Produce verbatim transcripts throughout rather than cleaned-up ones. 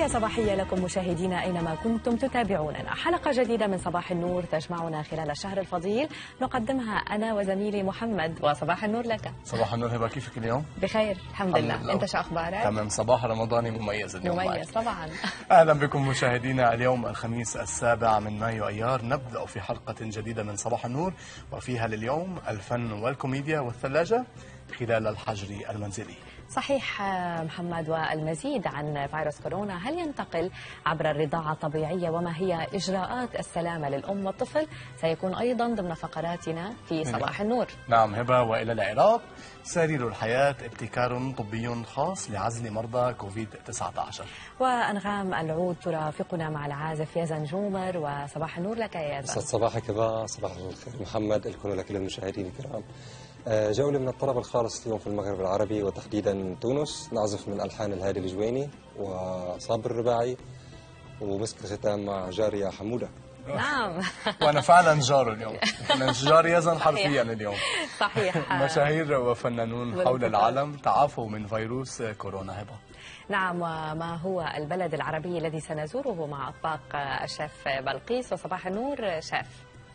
تحية صباحية لكم مشاهدينا أينما كنتم تتابعوننا. حلقة جديدة من صباح النور تجمعنا خلال الشهر الفضيل، نقدمها أنا وزميلي محمد. وصباح النور لك. صباح النور هبة، كيفك اليوم؟ بخير الحمد لله. أنت شو أخبارك؟ تمام. صباح رمضاني مميز اليوم. مميز طبعا. أهلا بكم مشاهدينا. اليوم الخميس السابع من مايو أيار، نبدأ في حلقة جديدة من صباح النور، وفيها لليوم الفن والكوميديا والثلاجة خلال الحجر المنزلي. صحيح محمد. والمزيد عن فيروس كورونا، هل ينتقل عبر الرضاعة الطبيعية وما هي إجراءات السلامة للأم والطفل، سيكون أيضا ضمن فقراتنا في صباح النور. نعم هبة. وإلى العراق، سرير الحياة ابتكار طبي خاص لعزل مرضى كوفيد تسعة عشر. وأنغام العود ترافقنا مع العازف يزن جومر. وصباح النور لك يا يزن. صباحك هبة، صباح الخير محمد، الكل لكل المشاهدين الكرام. جولة من الطرب الخالص اليوم في المغرب العربي وتحديدا تونس، نعزف من ألحان الهادي الجويني وصابر الرباعي، ومسك الختام مع جارية حمودة. نعم. وأنا فعلا جار اليوم، أنا جار يزن حرفيا اليوم. صحيح. مشاهير وفنانون حول العالم تعافوا من فيروس كورونا هبة. نعم. وما هو البلد العربي الذي سنزوره مع أطباق الشيف بلقيس؟ وصباح النور شيف.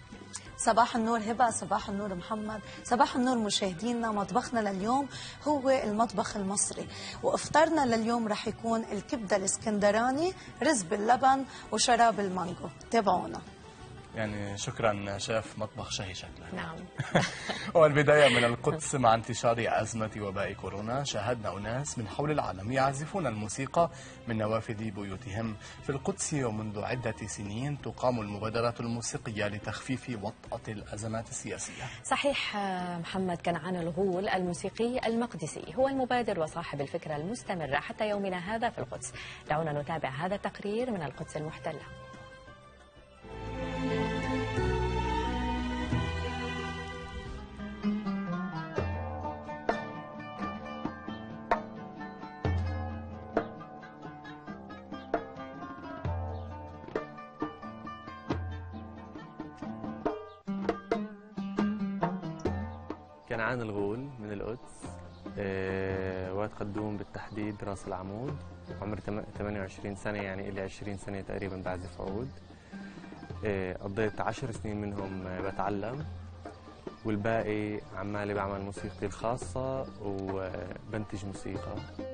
صباح النور هبة، صباح النور محمد، صباح النور مشاهدينا. مطبخنا لليوم هو المطبخ المصري، وافطارنا لليوم رح يكون الكبدة الاسكندراني، رز باللبن وشراب المانجو. تابعونا. يعني شكرا شيف، مطبخ شهي شكله. نعم. والبداية من القدس. مع انتشار أزمة وباء كورونا، شاهدنا أناس من حول العالم يعزفون الموسيقى من نوافذ بيوتهم في القدس. ومنذ عدة سنين تقام المبادرات الموسيقية لتخفيف وطأة الأزمات السياسية. صحيح محمد. كنعان الغول الموسيقي المقدسي هو المبادر وصاحب الفكرة المستمرة حتى يومنا هذا في القدس. دعونا نتابع هذا التقرير من القدس المحتلة. كنعان الغول من القدس، أه واد قدوم بالتحديد راس العمود، عمري ثمانية وعشرين سنة، يعني إلي عشرين سنة تقريبا بعزف عود. أه قضيت عشر سنين منهم بتعلم، والباقي عمالي بعمل موسيقتي الخاصة وبنتج موسيقى.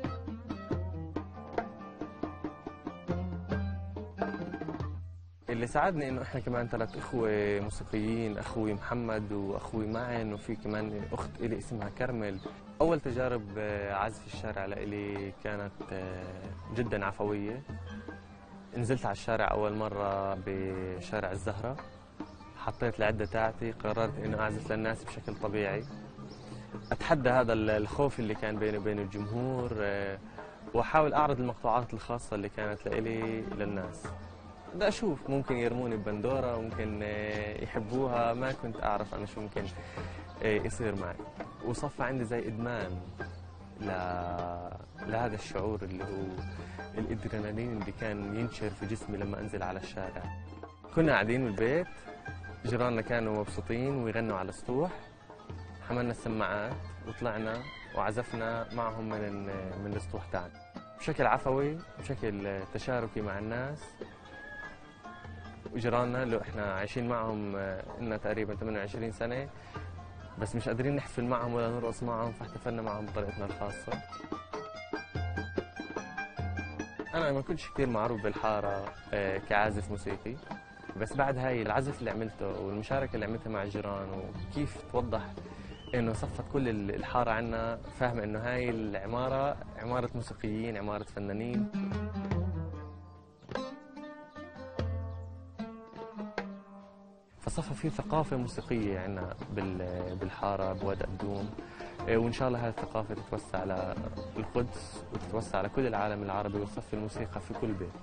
اللي ساعدني انه احنا كمان ثلاث اخوه موسيقيين، اخوي محمد واخوي معن، وفي كمان اخت الي اسمها كرمل. اول تجارب عزف الشارع لإلي كانت جدا عفويه. نزلت على الشارع اول مره بشارع الزهره، حطيت العده تاعتي، قررت انه اعزف للناس بشكل طبيعي، اتحدى هذا الخوف اللي كان بيني وبين الجمهور، واحاول اعرض المقطوعات الخاصه اللي كانت لإلي للناس. بدي أشوف ممكن يرموني ببندورة، ممكن يحبوها، ما كنت أعرف أنا شو ممكن يصير معي. وصفى عندي زي إدمان ل... لهذا الشعور اللي هو الإدرينالين اللي كان ينشر في جسمي لما أنزل على الشارع. كنا قاعدين بالبيت، جيراننا كانوا مبسوطين ويغنوا على السطوح، حملنا السماعات وطلعنا وعزفنا معهم من من السطوح تاعنا بشكل عفوي، بشكل تشاركي مع الناس وجيراننا اللي احنا عايشين معهم لنا تقريبا ثمانية وعشرين سنة، بس مش قادرين نحتفل معهم ولا نرقص معهم، فاحتفلنا معهم بطريقتنا الخاصة. أنا ما كنتش كثير معروف بالحارة كعازف موسيقي، بس بعد هاي العزف اللي عملته والمشاركة اللي عملتها مع الجيران، وكيف توضح إنه صفت كل الحارة عنا فاهمة إنه هاي العمارة عمارة موسيقيين، عمارة فنانين. فصفى في ثقافة موسيقية عنا بالحارة بوادي قدوم، وإن شاء الله هذه الثقافة تتوسع على القدس وتتوسع على كل العالم العربي، وتصفي الموسيقى في كل بيت.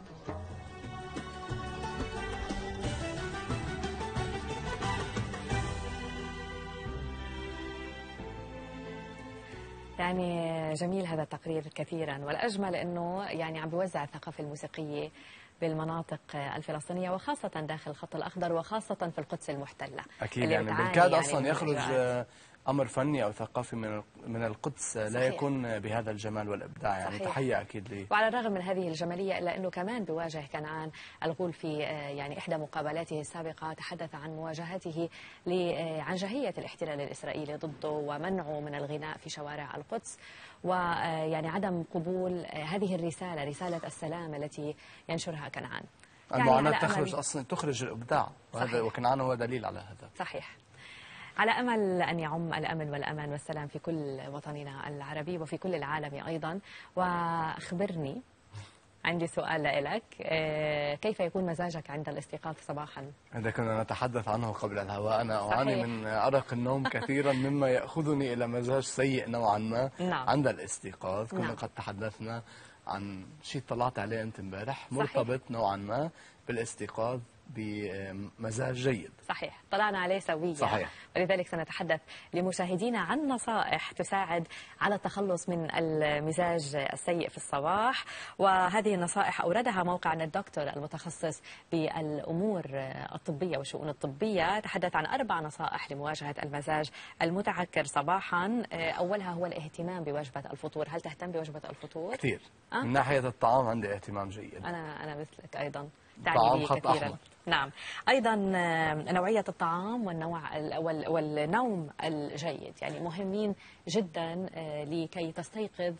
يعني جميل هذا التقرير كثيرا، والأجمل أنه يعني عم بيوزع الثقافة الموسيقية بالمناطق الفلسطينية، وخاصة داخل الخط الأخضر، وخاصة في القدس المحتلة. أكيد يعني بالكاد يعني أصلا يخرج امر فني او ثقافي من من القدس لا صحيح. يكون بهذا الجمال والابداع، يعني صحيح. تحيه اكيد لي. وعلى الرغم من هذه الجمالية إلا أنه كمان بيواجه كنعان الغول في يعني إحدى مقابلاته السابقة تحدث عن مواجهته لعنجهية الاحتلال الإسرائيلي ضده ومنعه من الغناء في شوارع القدس، ويعني عدم قبول هذه الرسالة، رسالة السلام التي ينشرها كنعان. المعاناة يعني تخرج أصلا تخرج الإبداع، وهذا وكنعان هو دليل على هذا. صحيح. على أمل أن يعم الأمن والأمان والسلام في كل وطننا العربي وفي كل العالم أيضا. وأخبرني، عندي سؤال لك، كيف يكون مزاجك عند الاستيقاظ صباحا؟ هذا كنا نتحدث عنه قبل الهواء. أنا أعاني من أرق النوم كثيرا مما يأخذني إلى مزاج سيء نوعا ما. نعم. عند الاستيقاظ كنا نعم. قد تحدثنا عن شيء طلعت عليه أنت امبارح مرتبط نوعا ما بالاستيقاظ بمزاج جيد. صحيح، طلعنا عليه سويا. صحيح. ولذلك سنتحدث لمشاهدينا عن نصائح تساعد على التخلص من المزاج السيء في الصباح، وهذه النصائح أوردها موقعنا الدكتور المتخصص بالأمور الطبية والشؤون الطبية. تحدث عن أربع نصائح لمواجهة المزاج المتعكر صباحا. أولها هو الاهتمام بوجبة الفطور. هل تهتم بوجبة الفطور؟ كثير. أه؟ من ناحية الطعام عندي اهتمام جيد. أنا أنا مثلك أيضا. طعام خط كثيرا. أحمر. نعم. أيضا نوعية الطعام والنوع والنوم الجيد يعني مهمين جدا لكي تستيقظ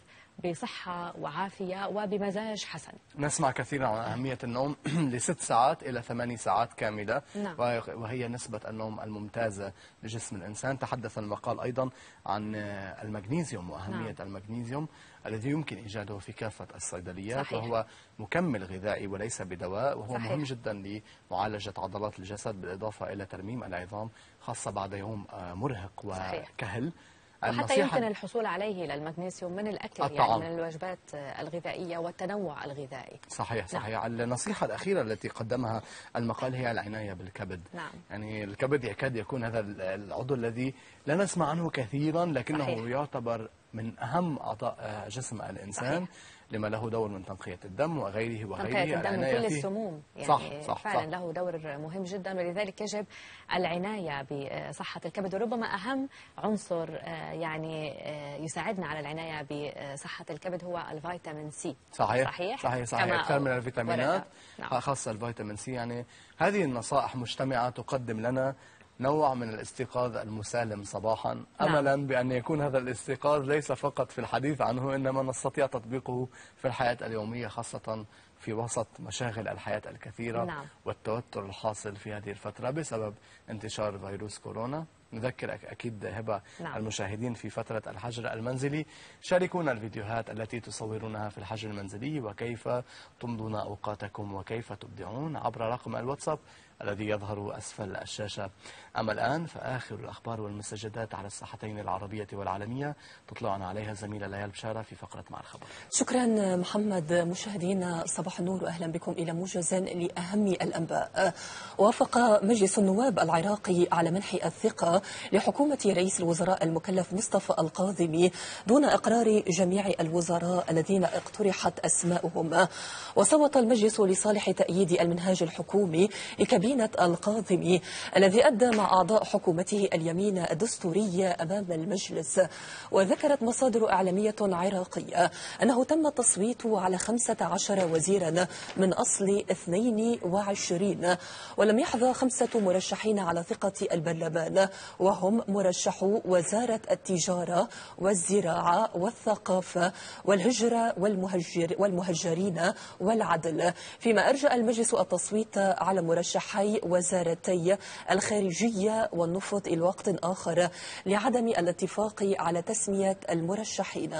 بصحة وعافية وبمزاج حسن. نسمع كثيرا عن أهمية النوم لست ساعات إلى ثماني ساعات كاملة. نعم. وهي نسبة النوم الممتازة لجسم الإنسان. تحدث المقال أيضا عن المغنيسيوم وأهمية نعم. المغنيسيوم الذي يمكن إيجاده في كافة الصيدليات. صحيح. وهو مكمل غذائي وليس بدواء، وهو صحيح. مهم جدا لمعالجة عضلات الجسد بالإضافة إلى ترميم العظام، خاصة بعد يوم مرهق وكهل. وحتى يمكن الحصول عليه للمغنيسيوم من الأكل الطعام. يعني من الوجبات الغذائية والتنوع الغذائي. صحيح صحيح. نعم. النصيحة الأخيرة التي قدمها المقال هي العناية بالكبد. نعم. يعني الكبد يكاد يكون هذا العضو الذي لا نسمع عنه كثيرا، لكنه صحيح. يعتبر من أهم أعضاء جسم الإنسان. صحيح. لما له دور من تنقية الدم وغيره وغيره. تنقية الدم من كل السموم يعني. صح صح فعلا صح. له دور مهم جدا، ولذلك يجب العناية بصحة الكبد. وربما أهم عنصر يعني يساعدنا على العناية بصحة الكبد هو الفيتامين سي. صحيح صحيح صحيح, صحيح. أكثر من الفيتامينات. نعم. خاصة الفيتامين سي. يعني هذه النصائح مجتمعة تقدم لنا نوع من الاستيقاظ المسالم صباحا. نعم. أملا بأن يكون هذا الاستيقاظ ليس فقط في الحديث عنه، إنما نستطيع تطبيقه في الحياة اليومية، خاصة في وسط مشاغل الحياة الكثيرة. نعم. والتوتر الحاصل في هذه الفترة بسبب انتشار فيروس كورونا. نذكر أكيد هبة نعم. المشاهدين في فترة الحجر المنزلي، شاركونا الفيديوهات التي تصورونها في الحجر المنزلي وكيف تمضون أوقاتكم وكيف تبدعون عبر رقم الواتساب الذي يظهر أسفل الشاشة. أما الآن فآخر الأخبار والمستجدات على الساحتين العربية والعالمية تطلعنا عليها الزميلة ليال بشارة في فقرة مع الخبر. شكرا محمد. مشاهدينا صباح النور وأهلا بكم إلى موجز لأهم الأنباء. وافق مجلس النواب العراقي على منح الثقة لحكومة رئيس الوزراء المكلف مصطفى الكاظمي دون إقرار جميع الوزراء الذين اقترحت أسماؤهم. وصوت المجلس لصالح تأييد المنهاج الحكومي لكابينة الكاظمي الذي أدى مع أعضاء حكومته اليمين الدستوري أمام المجلس. وذكرت مصادر إعلامية عراقية أنه تم التصويت على خمسة عشر وزيرا من أصل اثنين وعشرين، ولم يحظى خمسة مرشحين على ثقة البرلمان، وهم مرشحو وزارة التجارة والزراعة والثقافة والهجرة والمهجر والمهجرين والعدل، فيما أرجأ المجلس التصويت على مرشحي وزارتي الخارجية والنفط إلى وقت آخر لعدم الاتفاق على تسمية المرشحين.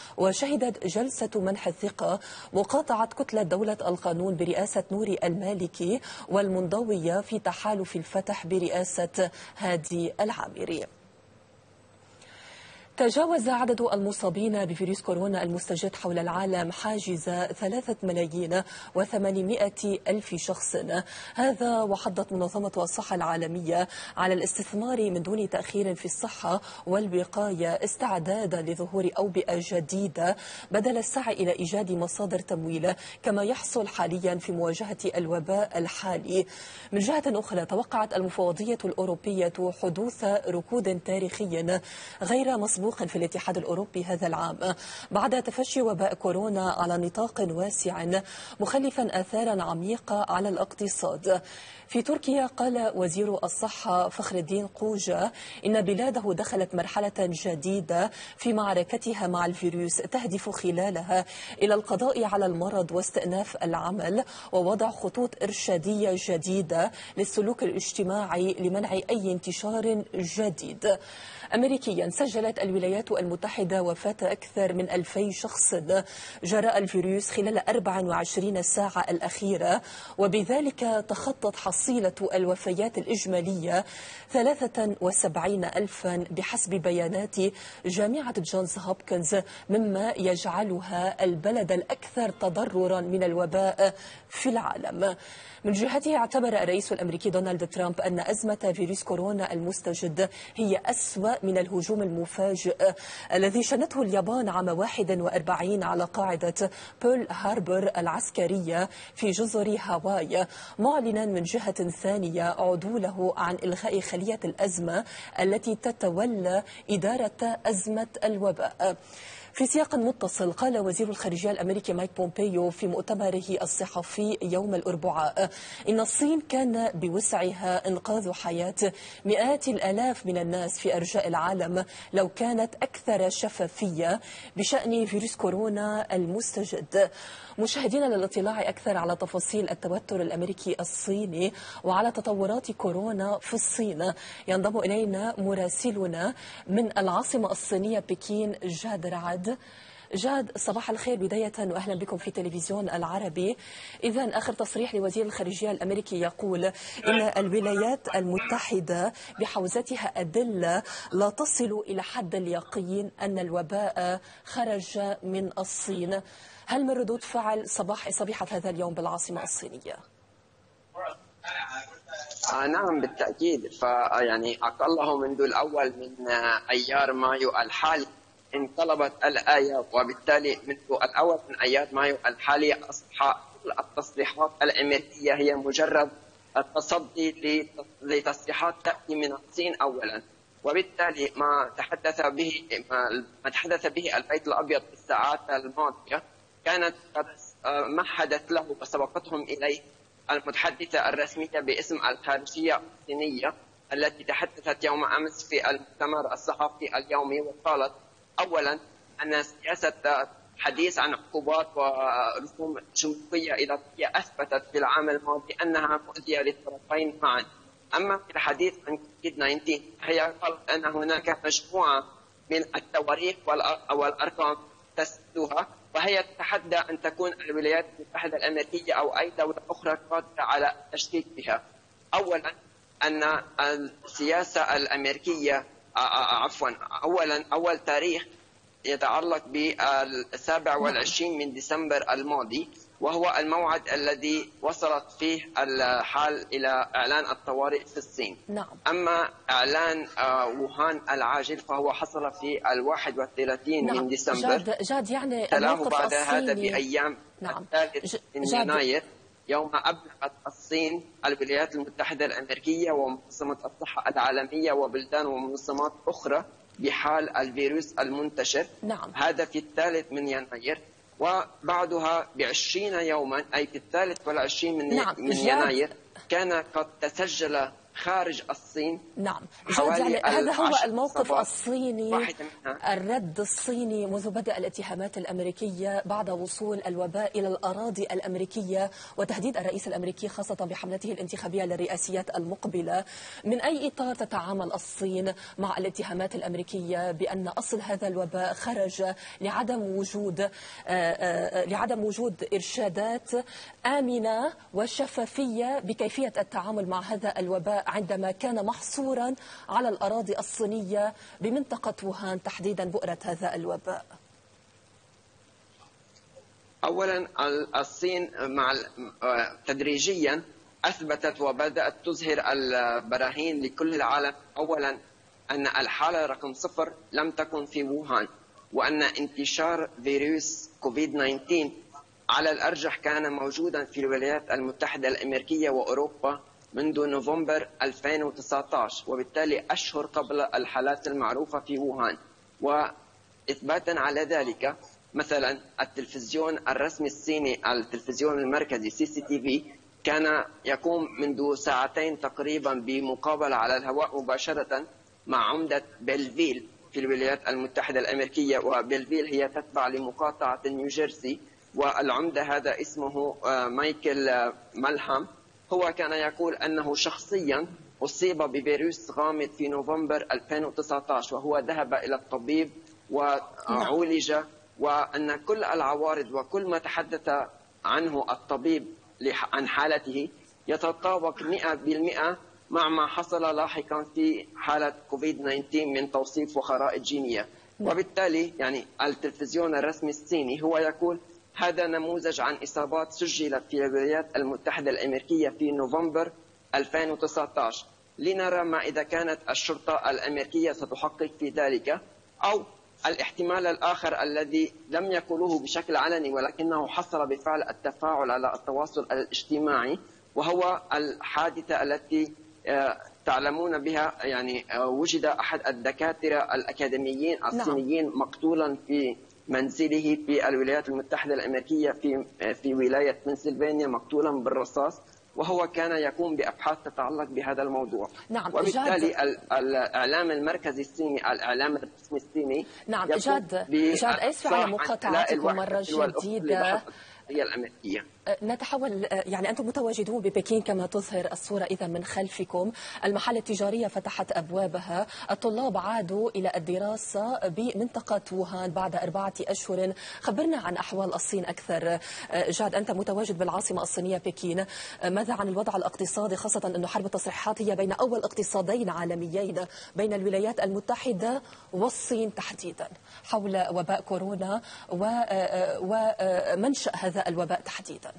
وشهدت جلسة منح الثقة مقاطعة كتلة دولة القانون برئاسة نوري المالكي والمنضوية في تحالف الفتح برئاسة هادي العامري. تجاوز عدد المصابين بفيروس كورونا المستجد حول العالم حاجز ثلاثة ملايين وثمانمائة ألف شخص. هذا وحضت منظمة الصحة العالمية على الاستثمار من دون تأخير في الصحة والوقاية استعدادا لظهور أوبئة جديدة بدل السعي إلى إيجاد مصادر تمويل كما يحصل حاليا في مواجهة الوباء الحالي. من جهة أخرى توقعت المفوضية الأوروبية حدوث ركود تاريخي غير مسبوق في الاتحاد الأوروبي هذا العام بعد تفشي وباء كورونا على نطاق واسع مخلفا آثارا عميقة على الاقتصاد. في تركيا قال وزير الصحة فخر الدين قوجة إن بلاده دخلت مرحلة جديدة في معركتها مع الفيروس تهدف خلالها إلى القضاء على المرض واستئناف العمل ووضع خطوط إرشادية جديدة للسلوك الاجتماعي لمنع أي انتشار جديد. أمريكيا سجلت الولايات المتحدة وفاة أكثر من ألفي شخص جراء الفيروس خلال أربع وعشرين ساعة الأخيرة، وبذلك تخطت حصيلة الوفيات الإجمالية ثلاثة وسبعين ألفا بحسب بيانات جامعة جونز هوبكنز، مما يجعلها البلد الأكثر تضررا من الوباء في العالم. من جهته اعتبر الرئيس الأمريكي دونالد ترامب أن أزمة فيروس كورونا المستجد هي أسوأ من الهجوم المفاجئ الذي شنته اليابان عام واحد وأربعين على قاعدة بيرل هاربر العسكرية في جزر هاواي، معلنا من جهة ثانية عدوله عن إلغاء خلية الأزمة التي تتولى إدارة أزمة الوباء. في سياق متصل قال وزير الخارجية الأمريكي مايك بومبيو في مؤتمره الصحفي يوم الأربعاء إن الصين كان بوسعها إنقاذ حياة مئات الآلاف من الناس في أرجاء العالم لو كانت أكثر شفافية بشأن فيروس كورونا المستجد. مشاهدينا للاطلاع أكثر على تفاصيل التوتر الأمريكي الصيني وعلى تطورات كورونا في الصين ينضم إلينا مراسلنا من العاصمة الصينية بكين جاد رعد. جاد، صباح الخير بداية وأهلا بكم في تلفزيون العربي. إذن آخر تصريح لوزير الخارجية الأمريكي يقول إن الولايات المتحدة بحوزتها أدلة لا تصل إلى حد اليقين أن الوباء خرج من الصين. هل من ردود فعل صباح صبيحة هذا اليوم بالعاصمة الصينية؟ آه نعم بالتأكيد. فيعني أقله منذ الأول من أيار مايو الحالي انقلبت الآية، وبالتالي منذ الأول من أيار مايو الحالي أصبح التصريحات الأمريكية هي مجرد التصدي لتصريحات تأتي من الصين أولا، وبالتالي ما تحدث به ما تحدث به البيت الأبيض في الساعات الماضية كانت قد مهدت له وسبقتهم إليه المتحدثة الرسمية باسم الخارجية الصينية التي تحدثت يوم أمس في المؤتمر الصحفي اليومي، وقالت أولا أن سياسة الحديث عن عقوبات ورسوم جمركية إضافية أثبتت في العام الماضي أنها مؤذية للطرفين معا. أما في الحديث عن كوفيد تسعة عشر هي قالت أن هناك مجموعة من التواريخ والأرقام تسدها، وهي تتحدى أن تكون الولايات المتحدة الأمريكية أو أي دولة أخرى قادرة على التشكيك بها. أولا أن السياسة الأمريكية عفوا أولا أول تاريخ يتعلق بالسابع والعشرين من ديسمبر الماضي، وهو الموعد الذي وصلت فيه الحال إلى إعلان الطوارئ في الصين. نعم. أما إعلان ووهان العاجل فهو حصل في الواحد والثلاثين نعم. من ديسمبر. جاد, جاد يعني تلاه الموقف بعد الصيني هذا بأيام نعم. الثالث من يناير يوم أبلغت الصين الولايات المتحدة الأمريكية ومنظمة الصحة العالمية وبلدان ومنظمات أخرى بحال الفيروس المنتشر. نعم. هذا في الثالث من يناير، وبعدها بعشرين يوما أي في الثالث والعشرين من, نعم. من يناير كان قد تسجل خارج الصين. نعم. يعني هذا هو الموقف صباح. الصيني، الرد الصيني منذ بدء الاتهامات الأمريكية بعد وصول الوباء إلى الأراضي الأمريكية وتهديد الرئيس الأمريكي خاصة بحملته الانتخابية للرئاسيات المقبلة. من أي إطار تتعامل الصين مع الاتهامات الأمريكية بأن أصل هذا الوباء خرج لعدم وجود لعدم وجود إرشادات آمنة وشفافية بكيفية التعامل مع هذا الوباء عندما كان محصورا على الأراضي الصينية بمنطقة ووهان تحديدا بؤرة هذا الوباء؟ أولا الصين مع تدريجيا أثبتت وبدأت تظهر البراهين لكل العالم. أولا أن الحالة رقم صفر لم تكن في ووهان، وأن انتشار فيروس كوفيد تسعة عشر على الأرجح كان موجودا في الولايات المتحدة الأمريكية وأوروبا منذ نوفمبر ألفين وتسعة عشر، وبالتالي أشهر قبل الحالات المعروفة في ووهان. وإثباتا على ذلك مثلا التلفزيون الرسمي الصيني، التلفزيون المركزي سي سي تي في، كان يقوم منذ ساعتين تقريبا بمقابلة على الهواء مباشرة مع عمدة بيلفيل في الولايات المتحدة الأمريكية، وبيلفيل هي تتبع لمقاطعة نيوجيرسي، والعمدة هذا اسمه مايكل ملهم. هو كان يقول أنه شخصيا أصيب بفيروس غامض في نوفمبر ألفين وتسعة عشر، وهو ذهب إلى الطبيب وعولج، وأن كل العوارض وكل ما تحدث عنه الطبيب عن حالته يتطابق مئة بالمئة مع ما حصل لاحقا في حالة كوفيد تسعة عشر من توصيف وخرائط جينية. وبالتالي يعني التلفزيون الرسمي الصيني هو يقول هذا نموذج عن إصابات سجلت في الولايات المتحدة الأمريكية في نوفمبر ألفين وتسعة عشر. لنرى ما إذا كانت الشرطة الأمريكية ستحقق في ذلك، أو الاحتمال الآخر الذي لم يقولوه بشكل علني ولكنه حصل بفعل التفاعل على التواصل الاجتماعي، وهو الحادثة التي تعلمون بها. يعني وجد أحد الدكاترة الأكاديميين الصينيين نعم. مقتولا في منزله في الولايات المتحدة الأمريكية في في ولاية بنسلفانيا، مقتولا بالرصاص، وهو كان يقوم بأبحاث تتعلق بهذا الموضوع. نعم. وبالتالي الإعلام المركزي الصيني، الإعلام الرسمي الصيني، نعم. جاد جاد أسف على مقاطعتكم مرة جديدة. هي الأمريكية. نتحول، يعني أنتم متواجدون ببكين كما تظهر الصورة إذا من خلفكم. المحال التجارية فتحت أبوابها، الطلاب عادوا إلى الدراسة بمنطقة ووهان بعد أربعة أشهر. خبرنا عن أحوال الصين أكثر. جاد، أنت متواجد بالعاصمة الصينية بكين، ماذا عن الوضع الاقتصادي، خاصة أن حرب التصريحات هي بين أول اقتصادين عالميين بين الولايات المتحدة والصين تحديدا حول وباء كورونا ومنشأ هذا الوباء تحديدا؟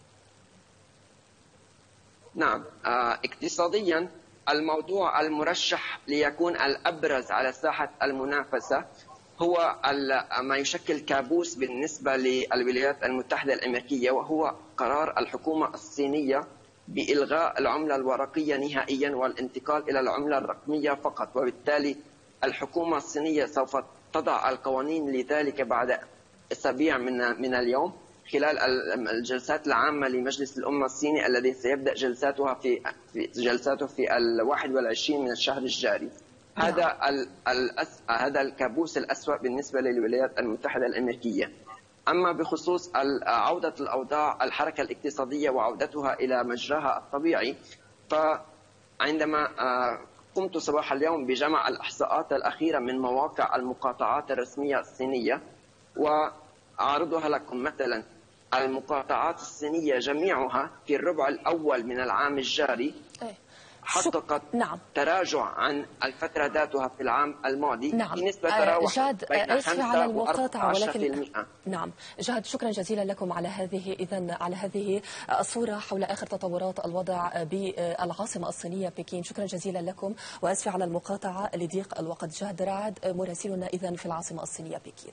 نعم، اقتصاديا الموضوع المرشح ليكون الأبرز على ساحة المنافسة هو ما يشكل كابوس بالنسبة للولايات المتحدة الأمريكية، وهو قرار الحكومة الصينية بإلغاء العملة الورقية نهائيا والانتقال إلى العملة الرقمية فقط. وبالتالي الحكومة الصينية سوف تضع القوانين لذلك بعد أسابيع من من اليوم، خلال الجلسات العامة لمجلس الأمة الصيني الذي سيبدأ جلساتها في جلساته في الواحد والعشرين من الشهر الجاري. نعم. هذا الأس... هذا الكابوس الأسوأ بالنسبة للولايات المتحدة الأمريكية. أما بخصوص عودة الأوضاع، الحركة الاقتصادية وعودتها إلى مجراها الطبيعي، فعندما قمت صباح اليوم بجمع الإحصاءات الأخيرة من مواقع المقاطعات الرسمية الصينية وأعرضها لكم. مثلا المقاطعات الصينية جميعها في الربع الأول من العام الجاري حققت نعم. تراجع عن الفترة ذاتها في العام الماضي. نعم. بنسبة تراوح بين خمسة على المقاطعة، ولكن بالمئة. نعم جهاد، شكرا جزيلا لكم على هذه إذن على هذه الصورة حول آخر تطورات الوضع بالعاصمة الصينية بكين. شكرا جزيلا لكم، وأسف على المقاطعة لضيق الوقت. جهاد رعد مراسلنا إذن في العاصمة الصينية بكين.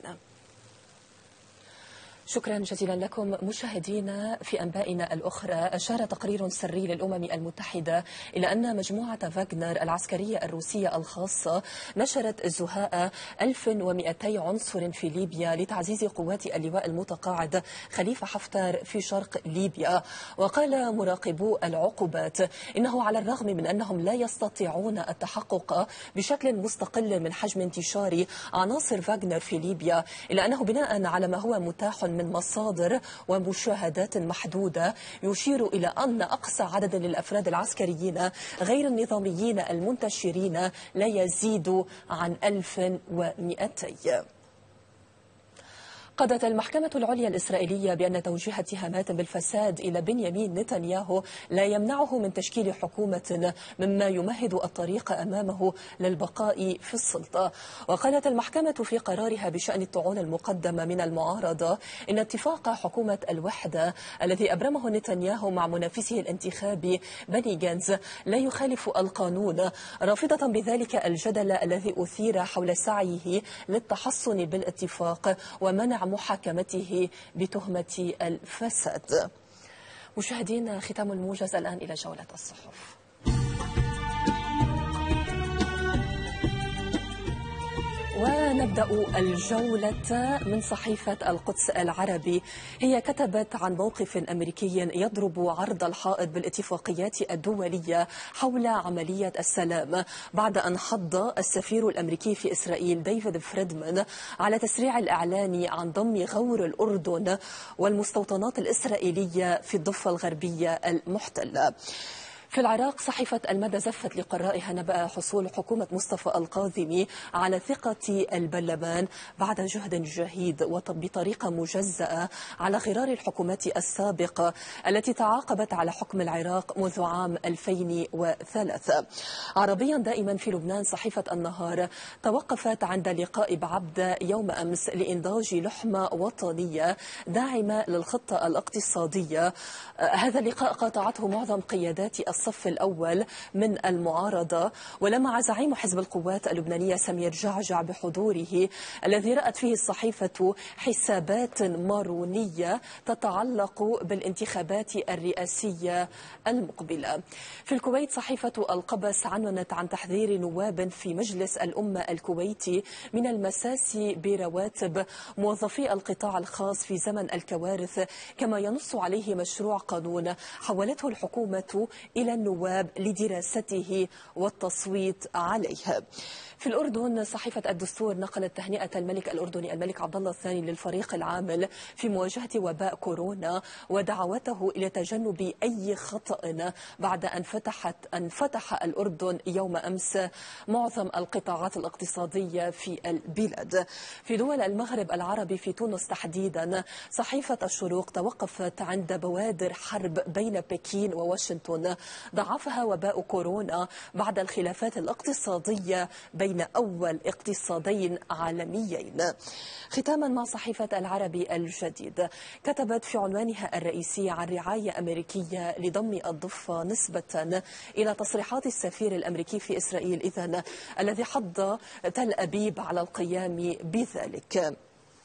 شكرا جزيلا لكم مشاهدينا. في أنبائنا الأخرى، أشار تقرير سري للأمم المتحدة إلى أن مجموعة فاغنر العسكرية الروسية الخاصة نشرت زهاء ألف ومئتي عنصر في ليبيا لتعزيز قوات اللواء المتقاعد خليفة حفتر في شرق ليبيا. وقال مراقبو العقوبات إنه على الرغم من أنهم لا يستطيعون التحقق بشكل مستقل من حجم انتشار عناصر فاغنر في ليبيا، إلا أنه بناء على ما هو متاح من مصادر ومشاهدات محدودة يشير إلى أن أقصى عدد للأفراد العسكريين غير النظاميين المنتشرين لا يزيد عن ألف ومئتين. قضت المحكمة العليا الإسرائيلية بأن توجيه اتهامات بالفساد إلى بنيامين نتنياهو لا يمنعه من تشكيل حكومة، مما يمهد الطريق أمامه للبقاء في السلطة. وقالت المحكمة في قرارها بشأن الطعون المقدمة من المعارضة إن اتفاق حكومة الوحدة الذي أبرمه نتنياهو مع منافسه الانتخابي بني جانز لا يخالف القانون، رافضة بذلك الجدل الذي أثير حول سعيه للتحصن بالاتفاق ومنع محاكمته بتهمة الفساد. مشاهدينا، ختام الموجز. الآن إلى جولة الصحف. ونبدأ الجولة من صحيفة القدس العربي. هي كتبت عن موقف أمريكي يضرب عرض الحائط بالاتفاقيات الدولية حول عملية السلام، بعد أن حض السفير الأمريكي في إسرائيل ديفيد فريدمان على تسريع الإعلان عن ضم غور الأردن والمستوطنات الإسرائيلية في الضفة الغربية المحتلة. في العراق، صحيفة المدى زفت لقرائها نبأ حصول حكومة مصطفى الكاظمي على ثقة البرلمان بعد جهد جهيد وبطريقة مجزأة على غرار الحكومات السابقة التي تعاقبت على حكم العراق منذ عام ألفين وثلاثة. عربيا دائما في لبنان، صحيفة النهار توقفت عند لقاء بعبدة يوم أمس لإنضاج لحمة وطنية داعمة للخطة الاقتصادية. هذا اللقاء قاطعته معظم قيادات الصف الأول من المعارضة، ولمع زعيم حزب القوات اللبنانية سمير جعجع بحضوره، الذي رأت فيه الصحيفة حسابات مارونية تتعلق بالانتخابات الرئاسية المقبلة. في الكويت، صحيفة القبس عنونت عن تحذير نواب في مجلس الأمة الكويتي من المساس برواتب موظفي القطاع الخاص في زمن الكوارث، كما ينص عليه مشروع قانون حولته الحكومة إلى النواب لدراسته والتصويت عليه. في الأردن، صحيفة الدستور نقلت تهنئة الملك الأردني الملك عبد الله الثاني للفريق العامل في مواجهة وباء كورونا، ودعوته إلى تجنب أي خطأ بعد أن فتحت أن فتح الأردن يوم أمس معظم القطاعات الاقتصادية في البلاد. في دول المغرب العربي، في تونس تحديدا، صحيفة الشروق توقفت عند بوادر حرب بين بكين وواشنطن ضعفها وباء كورونا بعد الخلافات الاقتصادية بين أول اقتصادين عالميين. ختاما مع صحيفة العربي الجديد، كتبت في عنوانها الرئيسي عن رعاية أمريكية لضم الضفة نسبة إلى تصريحات السفير الأمريكي في إسرائيل إذن الذي حض تل أبيب على القيام بذلك.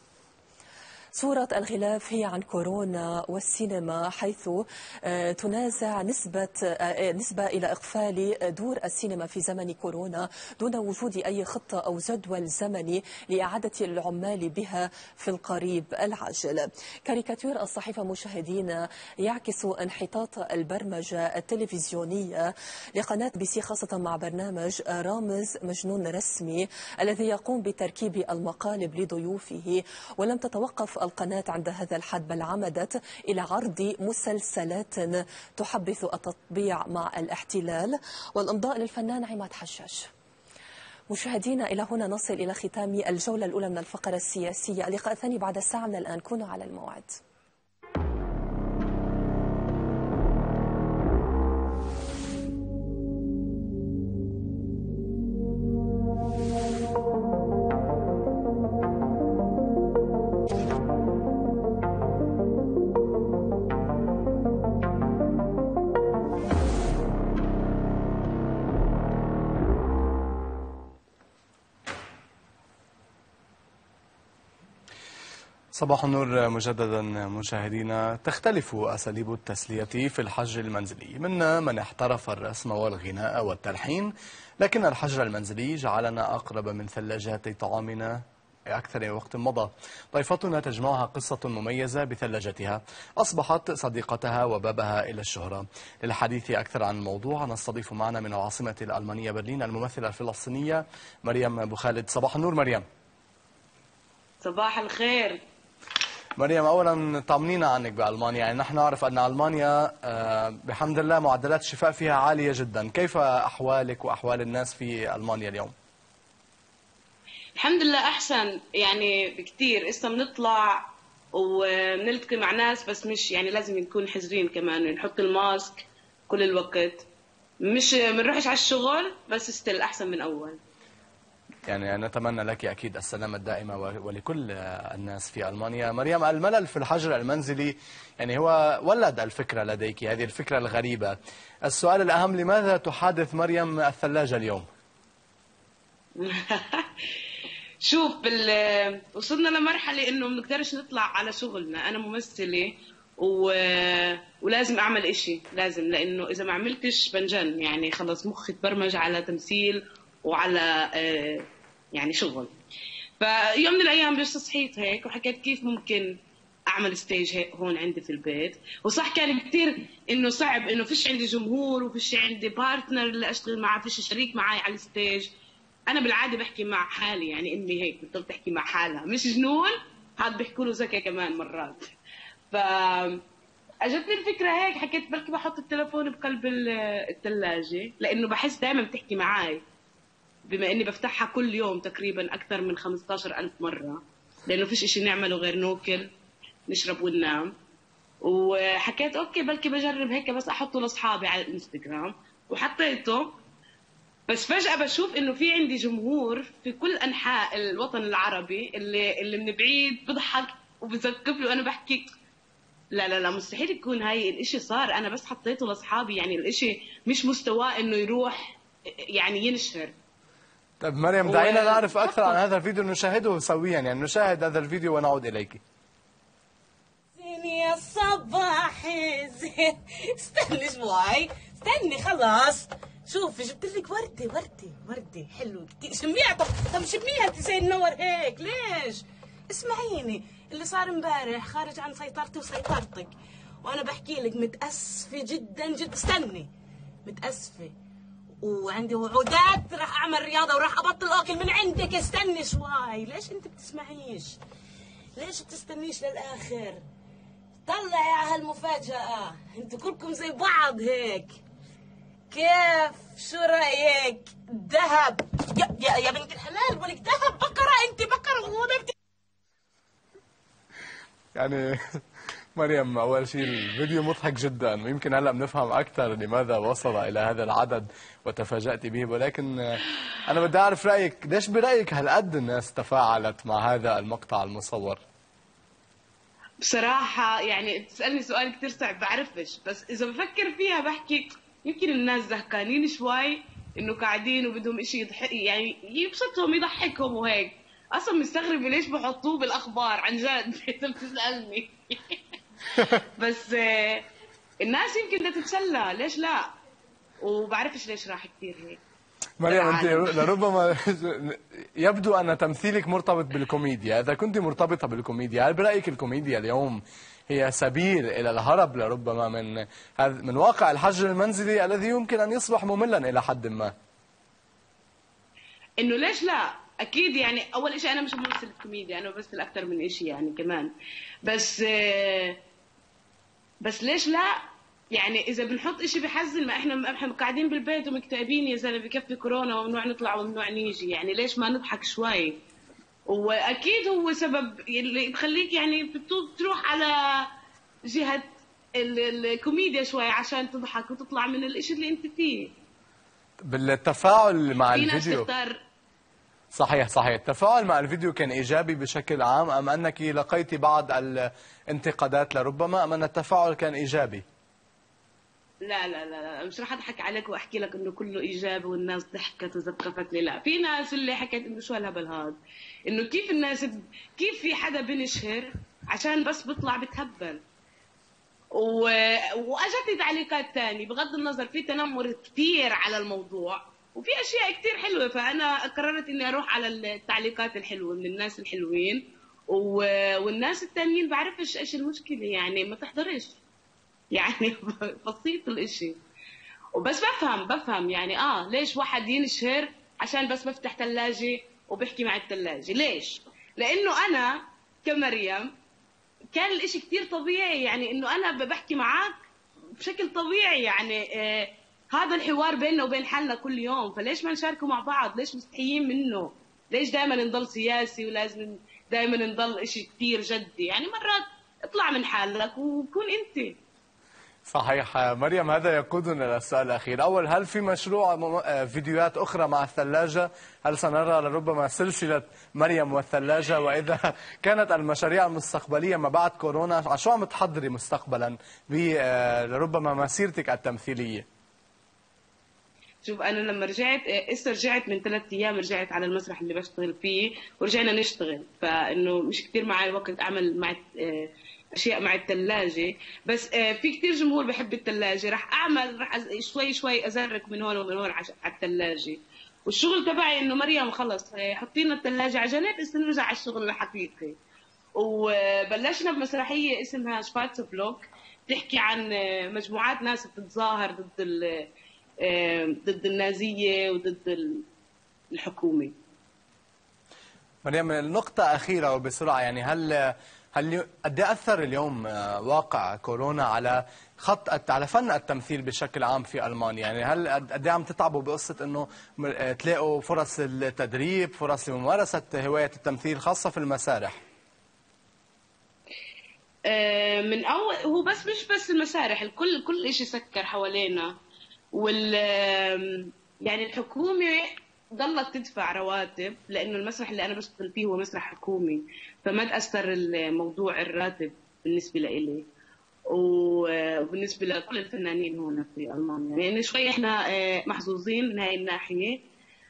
صورة الغلاف هي عن كورونا والسينما، حيث تنازع نسبة نسبة إلى إقفال دور السينما في زمن كورونا دون وجود أي خطة أو جدول زمني لإعادة العمال بها في القريب العاجل. كاريكاتير الصحيفة مشاهدينا يعكس انحطاط البرمجة التلفزيونية لقناة بي سي، خاصة مع برنامج رامز مجنون رسمي الذي يقوم بتركيب المقالب لضيوفه، ولم تتوقف القناة عند هذا الحد، بل عمدت إلى عرض مسلسلات تحبث التطبيع مع الاحتلال. والإمضاء للفنان عماد حجاج. مشاهدينا، إلى هنا نصل إلى ختام الجولة الأولى من الفقرة السياسية. اللقاء الثاني بعد ساعة من الآن، كونوا على الموعد. صباح النور مجددا مشاهدينا. تختلف أساليب التسلية في الحجر المنزلي، منا من احترف الرسم والغناء والتلحين، لكن الحجر المنزلي جعلنا أقرب من ثلاجات طعامنا أكثر وقت مضى. ضيفتنا تجمعها قصة مميزة بثلاجتها أصبحت صديقتها وبابها إلى الشهرة. للحديث أكثر عن الموضوع نستضيف معنا من العاصمة الألمانية برلين الممثلة الفلسطينية مريم أبو خالد. صباح النور مريم. صباح الخير مريم. أولا طمنينا عنك بألمانيا، يعني نحن نعرف أن ألمانيا بحمد الله معدلات الشفاء فيها عالية جدا، كيف أحوالك وأحوال الناس في ألمانيا اليوم؟ الحمد لله احسن يعني بكتير. اسا بنطلع وبنلتقي مع ناس بس مش يعني لازم نكون حذرين كمان، نحط الماسك كل الوقت، مش بنروحش على الشغل بس ستيل احسن من اول. يعني نتمنى لك أكيد السلامة الدائمة ولكل الناس في ألمانيا. مريم، الملل في الحجر المنزلي يعني هو ولد الفكرة لديك، هذه الفكرة الغريبة. السؤال الأهم، لماذا تحادث مريم الثلاجة اليوم؟ شوف بال... وصلنا لمرحلة إنه ما بنقدرش نطلع على شغلنا. أنا ممثلة و... ولازم أعمل إشي، لازم، لأنه إذا ما عملتش بنجن، يعني خلص مخي تبرمج على تمثيل وعلى يعني شغل. فيوم من الأيام بس صحيت هيك وحكيت كيف ممكن أعمل ستيج هيك هون عندي في البيت. وصح كان كتير إنه صعب، إنه فيش عندي جمهور وفيش عندي بارتنر اللي أشتغل معه، فيش شريك معي على الستيج. أنا بالعادة بحكي مع حالي، يعني أمي هيك بتضل تحكي مع حالها، مش جنون، هاد بيحكوا له ذكي كمان مرات. ف اجتني الفكره هيك، حكيت بلكي بحط التليفون بقلب الثلاجه، لانه بحس دائما بتحكي معي، بما اني بفتحها كل يوم تقريبا اكثر من خمسطعش ألف مره، لانه فيش اشي نعمله غير ناكل نشرب وننام. وحكيت اوكي بلكي بجرب هيك بس احطه لاصحابي على الانستغرام، وحطيته. بس فجأة بشوف انه في عندي جمهور في كل انحاء الوطن العربي اللي اللي من بعيد بضحك وبزقف له وانا بحكي لا لا لا مستحيل يكون هاي الاشي صار، انا بس حطيته لاصحابي، يعني الاشي مش مستواه انه يروح يعني ينشر. طيب مريم، دعينا نعرف اكثر عن هذا الفيديو، نشاهده سويا، يعني نشاهد هذا الفيديو ونعود اليك. زين يا صباحي زين، استني شوي، استني خلاص. شوفي جبت لك وردة وردة وردة حلوة كتير، شميها. طب طب شميها زي النور هيك ليش؟ اسمعيني، اللي صار امبارح خارج عن سيطرتي وسيطرتك، وانا بحكي لك متأسفة جدا جدا. استني، متأسفة وعندي وعودات، راح اعمل رياضة وراح ابطل اكل من عندك. استني شوي، ليش انت بتسمعيش؟ ليش بتستنيش للاخر؟ طلعي على هالمفاجأة، انتوا كلكم زي بعض هيك. كيف؟ شو رأيك؟ ذهب يا, يا, يا بنت الحلال، ولك ذهب بقرة، انت بقرة وغنبتي. يعني مريم، أول شيء الفيديو مضحك جدا، ويمكن هلا بنفهم أكثر لماذا وصل إلى هذا العدد وتفاجأت به، ولكن أنا بدي أعرف رأيك، ليش برأيك هالقد الناس تفاعلت مع هذا المقطع المصور؟ بصراحة يعني تسألني سؤال كتير صعب، بعرفش، بس إذا بفكر فيها بحكي يمكن الناس زهقانين شوي، إنه قاعدين وبدهم إشي يضحك، يعني يبسطهم يضحكهم وهيك. اصلا مستغربه ليش بحطوه بالاخبار عن جد اذا بتسالني. بس الناس يمكن بدها تتسلى، ليش لا؟ وبعرفش ليش راح كثير هيك. مريم، انت لربما يبدو ان تمثيلك مرتبط بالكوميديا، اذا كنت مرتبطه بالكوميديا، هل برايك الكوميديا اليوم هي سبيل الى الهرب لربما من من واقع الحجر المنزلي الذي يمكن ان يصبح مملا الى حد ما؟ انه ليش لا؟ اكيد، يعني اول شيء انا مش بمثل كوميديا، انا بمثل اكثر من شيء يعني كمان، بس بس ليش لا؟ يعني اذا بنحط شيء بحزن، ما احنا احنا قاعدين بالبيت ومكتئبين يا زلمه، بكفي كورونا وممنوع نطلع وممنوع نيجي، يعني ليش ما نضحك شوي؟ واكيد هو سبب اللي بخليك يعني تروح على جهه الكوميديا شوي عشان تضحك وتطلع من الشيء اللي انت فيه. بالتفاعل مع الفيديو تختار. صحيح صحيح، التفاعل مع الفيديو كان إيجابي بشكل عام، أم أنك لقيت بعض الانتقادات لربما، أم أن التفاعل كان إيجابي؟ لا لا لا لا مش رح أضحك عليك وأحكي لك إنه كله إيجابي والناس ضحكت وزقفت لي، لا، في ناس اللي حكت إنه شو هالهبل هذا، إنه كيف الناس ب... كيف في حدا بنشهر عشان بس بيطلع بتهبل. و... وأجتني تعليقات تاني، بغض النظر في تنمر كثير على الموضوع وفي اشياء كثير حلوه، فانا قررت اني اروح على التعليقات الحلوه من الناس الحلوين، و... والناس الثانيين بعرفش ايش المشكله، يعني ما تحضرش، يعني بسيط الاشي. وبس بفهم بفهم يعني اه ليش واحد ينشهر عشان بس بفتح ثلاجه وبحكي مع الثلاجه، ليش؟ لانه انا كمريم كان الاشي كثير طبيعي، يعني انه انا بحكي معك بشكل طبيعي، يعني آه هذا الحوار بيننا وبين حالنا كل يوم، فليش ما نشاركه مع بعض؟ ليش مستحيين منه؟ ليش دائما نضل سياسي ولازم دائما نضل إشي كثير جدي؟ يعني مرات اطلع من حالك وكون انت. صحيح. مريم، هذا يقودنا للسؤال الأخير. أول، هل في مشروع فيديوهات أخرى مع الثلاجة؟ هل سنرى لربما سلسلة مريم والثلاجة؟ وإذا كانت المشاريع المستقبلية ما بعد كورونا، على شو عم تحضري مستقبلا لربما مسيرتك التمثيلية؟ شوف، أنا لما رجعت إسا رجعت من ثلاث أيام، رجعت على المسرح اللي بشتغل فيه ورجعنا نشتغل، فإنه مش كتير معي وقت أعمل مع أشياء مع الثلاجة. بس في كتير جمهور بحب الثلاجة، رح أعمل رح شوي شوي أزرك من هون ومن هون على الثلاجة. والشغل تبعي إنه مريم خلص حطي لنا الثلاجة على جنب بس نرجع على الشغل الحقيقي. وبلشنا بمسرحية اسمها شفاتس بلوك، تحكي عن مجموعات ناس بتتظاهر ضد ال ضد النازية وضد الحكومة. مريم، النقطة أخيرة وبسرعة، يعني هل هل قد أثر اليوم واقع كورونا على خط على فن التمثيل بشكل عام في ألمانيا؟ يعني هل قد عم تتعبوا بقصة إنه تلاقوا فرص التدريب، فرص لممارسة هواية التمثيل خاصة في المسارح؟ من أول هو بس مش بس المسارح، الكل كل شيء سكر حوالينا، وال يعني الحكومة ضلت تدفع رواتب لأنه المسرح اللي أنا بشتغل فيه هو مسرح حكومي، فما تأثر الموضوع الراتب بالنسبة لإلي وبالنسبة لكل الفنانين هنا في ألمانيا. يعني شوي إحنا محظوظين من هاي الناحية.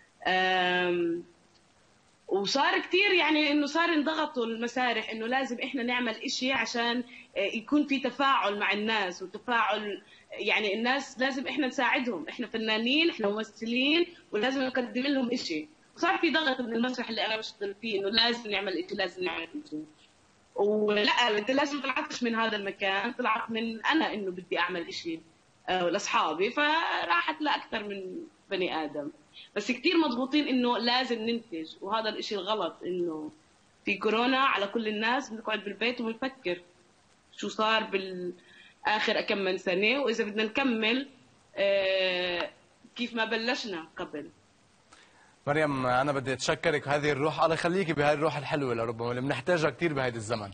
وصار كتير يعني إنه صار انضغطوا المسارح إنه لازم إحنا نعمل إشي عشان يكون في تفاعل مع الناس وتفاعل، يعني الناس لازم إحنا نساعدهم، إحنا فنانين، إحنا ممثلين، ولازم نقدم لهم إشي. وصار في ضغط من المسرح اللي أنا بشتغل فيه إنه لازم نعمل إشي، لازم نعمل إشي. ولا أنت لازم طلعتش من هذا المكان، طلعت من أنا إنه بدي أعمل إشي لأصحابي، فراحت لأكثر من بني آدم. بس كتير مضغوطين إنه لازم ننتج، وهذا الإشي الغلط. إنه في كورونا على كل الناس بنقعد بالبيت وبنفكر شو صار بالآخر كم من سنة، وإذا بدنا نكمل آه كيف ما بلشنا قبل. مريم، أنا بدي أتشكرك. هذه الروح، الله يخليكي بهذه الروح الحلوة لربما اللي بنحتاجها كتير بهذا الزمن.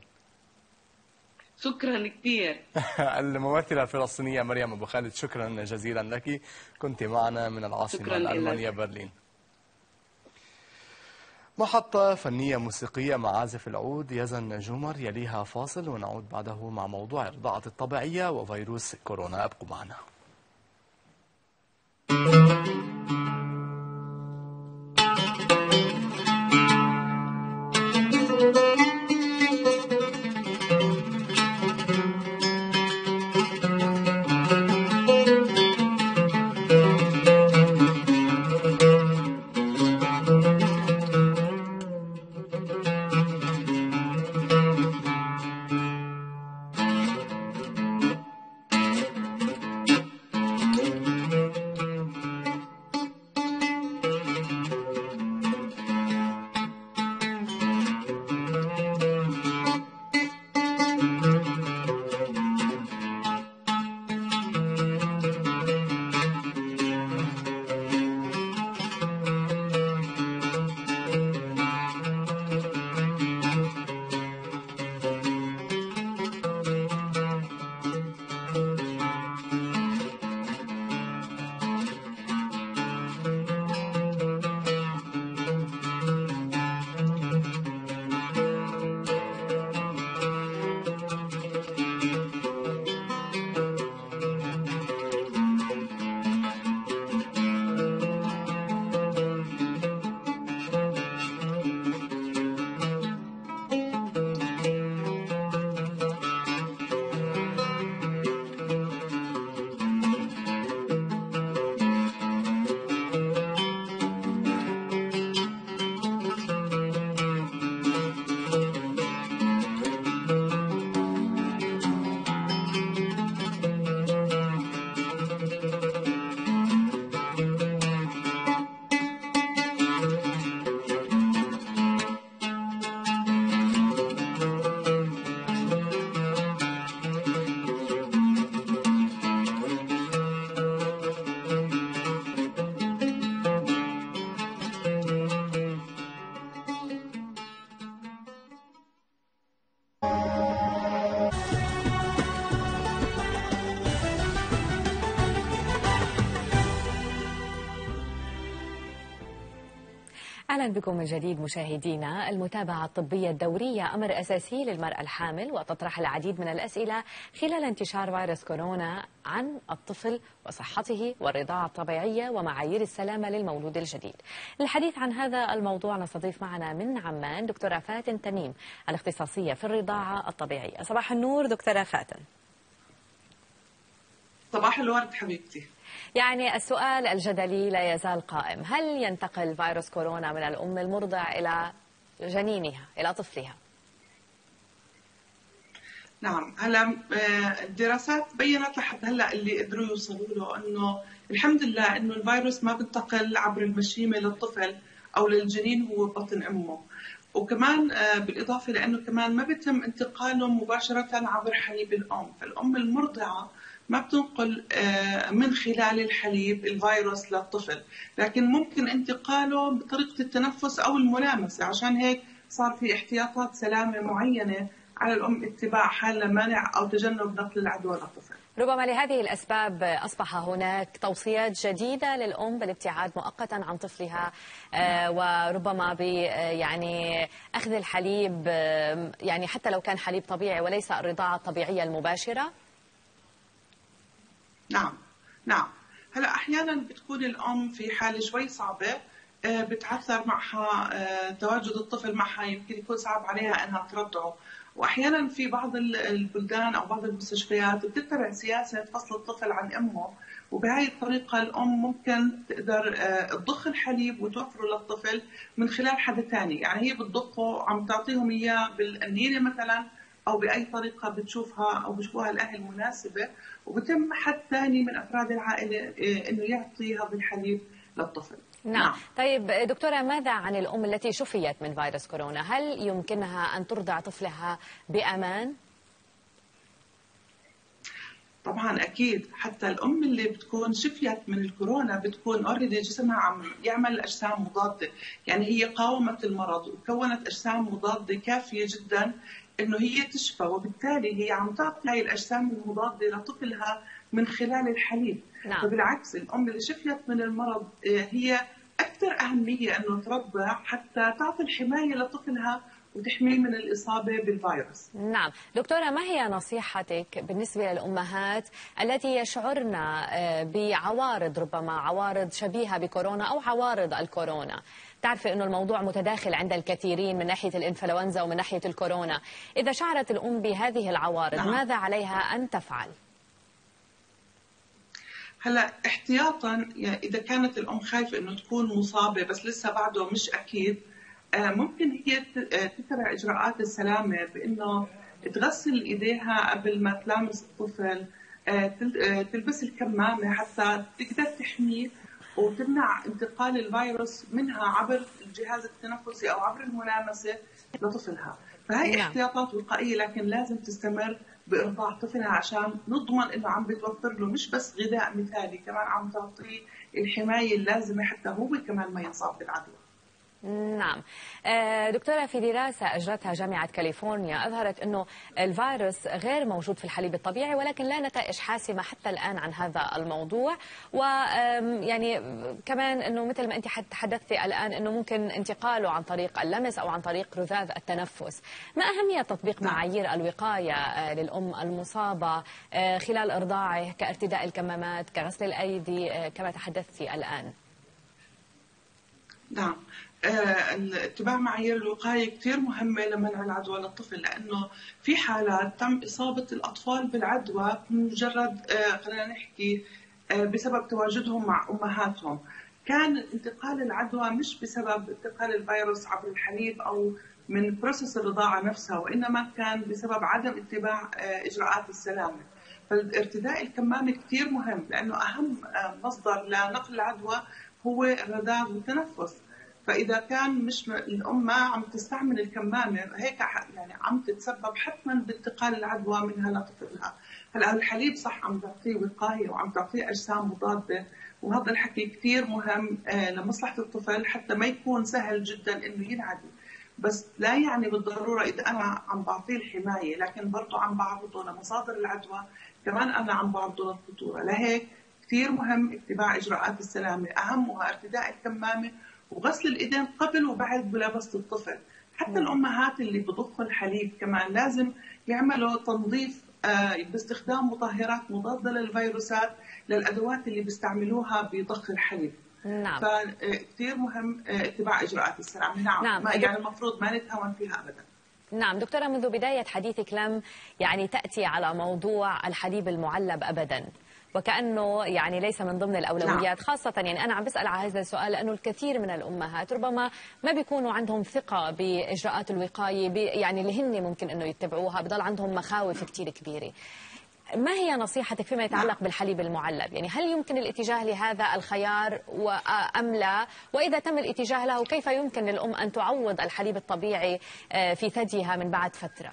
شكرا كثير. الممثلة الفلسطينية مريم أبو خالد، شكرا جزيلا لك، كنت معنا من العاصمة الألمانية برلين. محطة فنية موسيقية مع عازف العود يزن جمر، يليها فاصل ونعود بعده مع موضوع الرضاعة الطبيعية وفيروس كورونا. أبقوا معنا. أهلا بكم من جديد مشاهدينا. المتابعة الطبية الدورية أمر أساسي للمرأة الحامل، وتطرح العديد من الأسئلة خلال انتشار فيروس كورونا عن الطفل وصحته والرضاعة الطبيعية ومعايير السلامة للمولود الجديد. للحديث عن هذا الموضوع نستضيف معنا من عمان دكتورة فاتن تميم الاختصاصية في الرضاعة الطبيعية. صباح النور دكتورة فاتن. صباح الورد حبيبتي. يعني السؤال الجدلي لا يزال قائم، هل ينتقل فيروس كورونا من الأم المرضع إلى جنينها إلى طفلها؟ نعم، هلا الدراسات بينت لحد هلا اللي قدروا يوصلوا له انه الحمد لله انه الفيروس ما بينتقل عبر المشيمه للطفل او للجنين هو بطن امه، وكمان بالاضافه لانه كمان ما بيتم انتقاله مباشره عبر حليب الام، فالام المرضعه ما بتنقل من خلال الحليب الفيروس للطفل، لكن ممكن انتقاله بطريقة التنفس أو الملامسة. عشان هيك صار في احتياطات سلامة معينة على الأم اتباعها لمنع أو تجنب نقل العدوى للطفل. ربما لهذه الأسباب أصبح هناك توصيات جديدة للأم بالابتعاد مؤقتا عن طفلها، وربما ب يعني أخذ الحليب، يعني حتى لو كان حليب طبيعي وليس الرضاعة الطبيعية المباشرة. نعم نعم هلا احيانا بتكون الام في حاله شوي صعبه، بتعثر معها تواجد الطفل معها، يمكن يكون صعب عليها انها ترضعه، واحيانا في بعض البلدان او بعض المستشفيات بتتبع سياسه فصل الطفل عن امه، وبهذه الطريقه الام ممكن تقدر تضخ الحليب وتوفره للطفل من خلال حدا ثاني، يعني هي بتضخه عم تعطيهم اياه بالقنينه مثلا او باي طريقه بتشوفها او بشوفوها الاهل مناسبه، وبتم حد ثاني من افراد العائله انه يعطي هذا الحليب للطفل. نعم. نعم. طيب دكتورة، ماذا عن الام التي شفيت من فيروس كورونا؟ هل يمكنها ان ترضع طفلها بامان؟ طبعا اكيد، حتى الام اللي بتكون شفيت من الكورونا بتكون اوريدي جسمها عم يعمل اجسام مضاده، يعني هي قاومت المرض وكونت اجسام مضاده كافيه جدا انه هي تشفى، وبالتالي هي عم تعطي هاي الاجسام المضاده لطفلها من خلال الحليب. نعم. فبالعكس الام اللي شفيت من المرض هي اكثر اهميه انه ترضع حتى تعطي الحمايه لطفلها وتحميه من الإصابة بالفيروس. نعم دكتورة، ما هي نصيحتك بالنسبة للأمهات التي يشعرن بعوارض، ربما عوارض شبيهة بكورونا أو عوارض الكورونا؟ تعرفي أنه الموضوع متداخل عند الكثيرين من ناحية الإنفلونزا ومن ناحية الكورونا. إذا شعرت الأم بهذه العوارض، نعم. ماذا عليها أن تفعل؟ هلا احتياطا، يعني إذا كانت الأم خايفة أنه تكون مصابة بس لسه بعده مش أكيد، ممكن هي تتبع إجراءات السلامة بأنه تغسل إيديها قبل ما تلامس الطفل، تلبس الكمامة حتى تقدر تحميه وتمنع انتقال الفيروس منها عبر الجهاز التنفسي أو عبر الملامسة لطفلها. فهي نعم. احتياطات وقائية، لكن لازم تستمر بإرضاع طفلها عشان نضمن إنه عم بتوفر له مش بس غذاء مثالي، كمان عم تعطيه الحماية اللازمة حتى هو كمان ما ينصاب بالعدوى. نعم دكتورة، في دراسة أجرتها جامعة كاليفورنيا أظهرت أنه الفيروس غير موجود في الحليب الطبيعي، ولكن لا نتائج حاسمة حتى الآن عن هذا الموضوع. ويعني كمان أنه مثل ما أنت تحدثتي الآن أنه ممكن انتقاله عن طريق اللمس أو عن طريق رذاذ التنفس. ما أهمية تطبيق معايير الوقاية للأم المصابة خلال إرضاعه كارتداء الكمامات، كغسل الأيدي كما تحدثتي الآن؟ نعم، اتباع معايير الوقاية كثير مهمة لمنع العدوى للطفل، لأنه في حالات تم إصابة الأطفال بالعدوى بمجرد خلينا نحكي بسبب تواجدهم مع أمهاتهم. كان انتقال العدوى مش بسبب انتقال الفيروس عبر الحليب أو من بروسس الرضاعة نفسها، وإنما كان بسبب عدم اتباع إجراءات السلامة. فالارتداء الكمامة كثير مهم، لأنه أهم مصدر لنقل العدوى هو الرذاذ والتنفس. فإذا كان مش الأم ما عم تستعمل الكمامة، هيك يعني عم تتسبب حتما بانتقال العدوى منها لطفلها. هلا الحليب صح عم تعطيه وقاية وعم تعطيه أجسام مضادة، وهذا الحكي كثير مهم لمصلحة الطفل حتى ما يكون سهل جدا إنه ينعدي. بس لا يعني بالضرورة إذا أنا عم بعطيه الحماية لكن برضه عم بعرضه لمصادر العدوى، كمان أنا عم بعرضه للخطورة. لهيك كثير مهم اتباع إجراءات السلامة، أهمها ارتداء الكمامة وغسل الايدين قبل وبعد ملابسه الطفل. حتى الامهات اللي بضخوا الحليب كمان لازم يعملوا تنظيف باستخدام مطهرات مضاده للفيروسات للادوات اللي بيستعملوها بضخ الحليب. نعم. فكثير مهم اتباع اجراءات السلامه. نعم, نعم. ما يعني المفروض ما نتهاون فيها ابدا. نعم دكتورة، منذ بداية حديثك لم يعني تأتي على موضوع الحليب المعلب أبدا، وكأنه يعني ليس من ضمن الأولويات. نعم. خاصة يعني أنا عم بسأل على هذا السؤال لأنه الكثير من الأمهات ربما ما بيكونوا عندهم ثقة بإجراءات الوقاية يعني اللي هن ممكن أنه يتبعوها، بضل عندهم مخاوف كثير كبيرة. ما هي نصيحتك فيما يتعلق بالحليب المعلب؟ يعني هل يمكن الاتجاه لهذا الخيار أم لا؟ وإذا تم الاتجاه له كيف يمكن للأم أن تعوض الحليب الطبيعي في ثديها من بعد فترة؟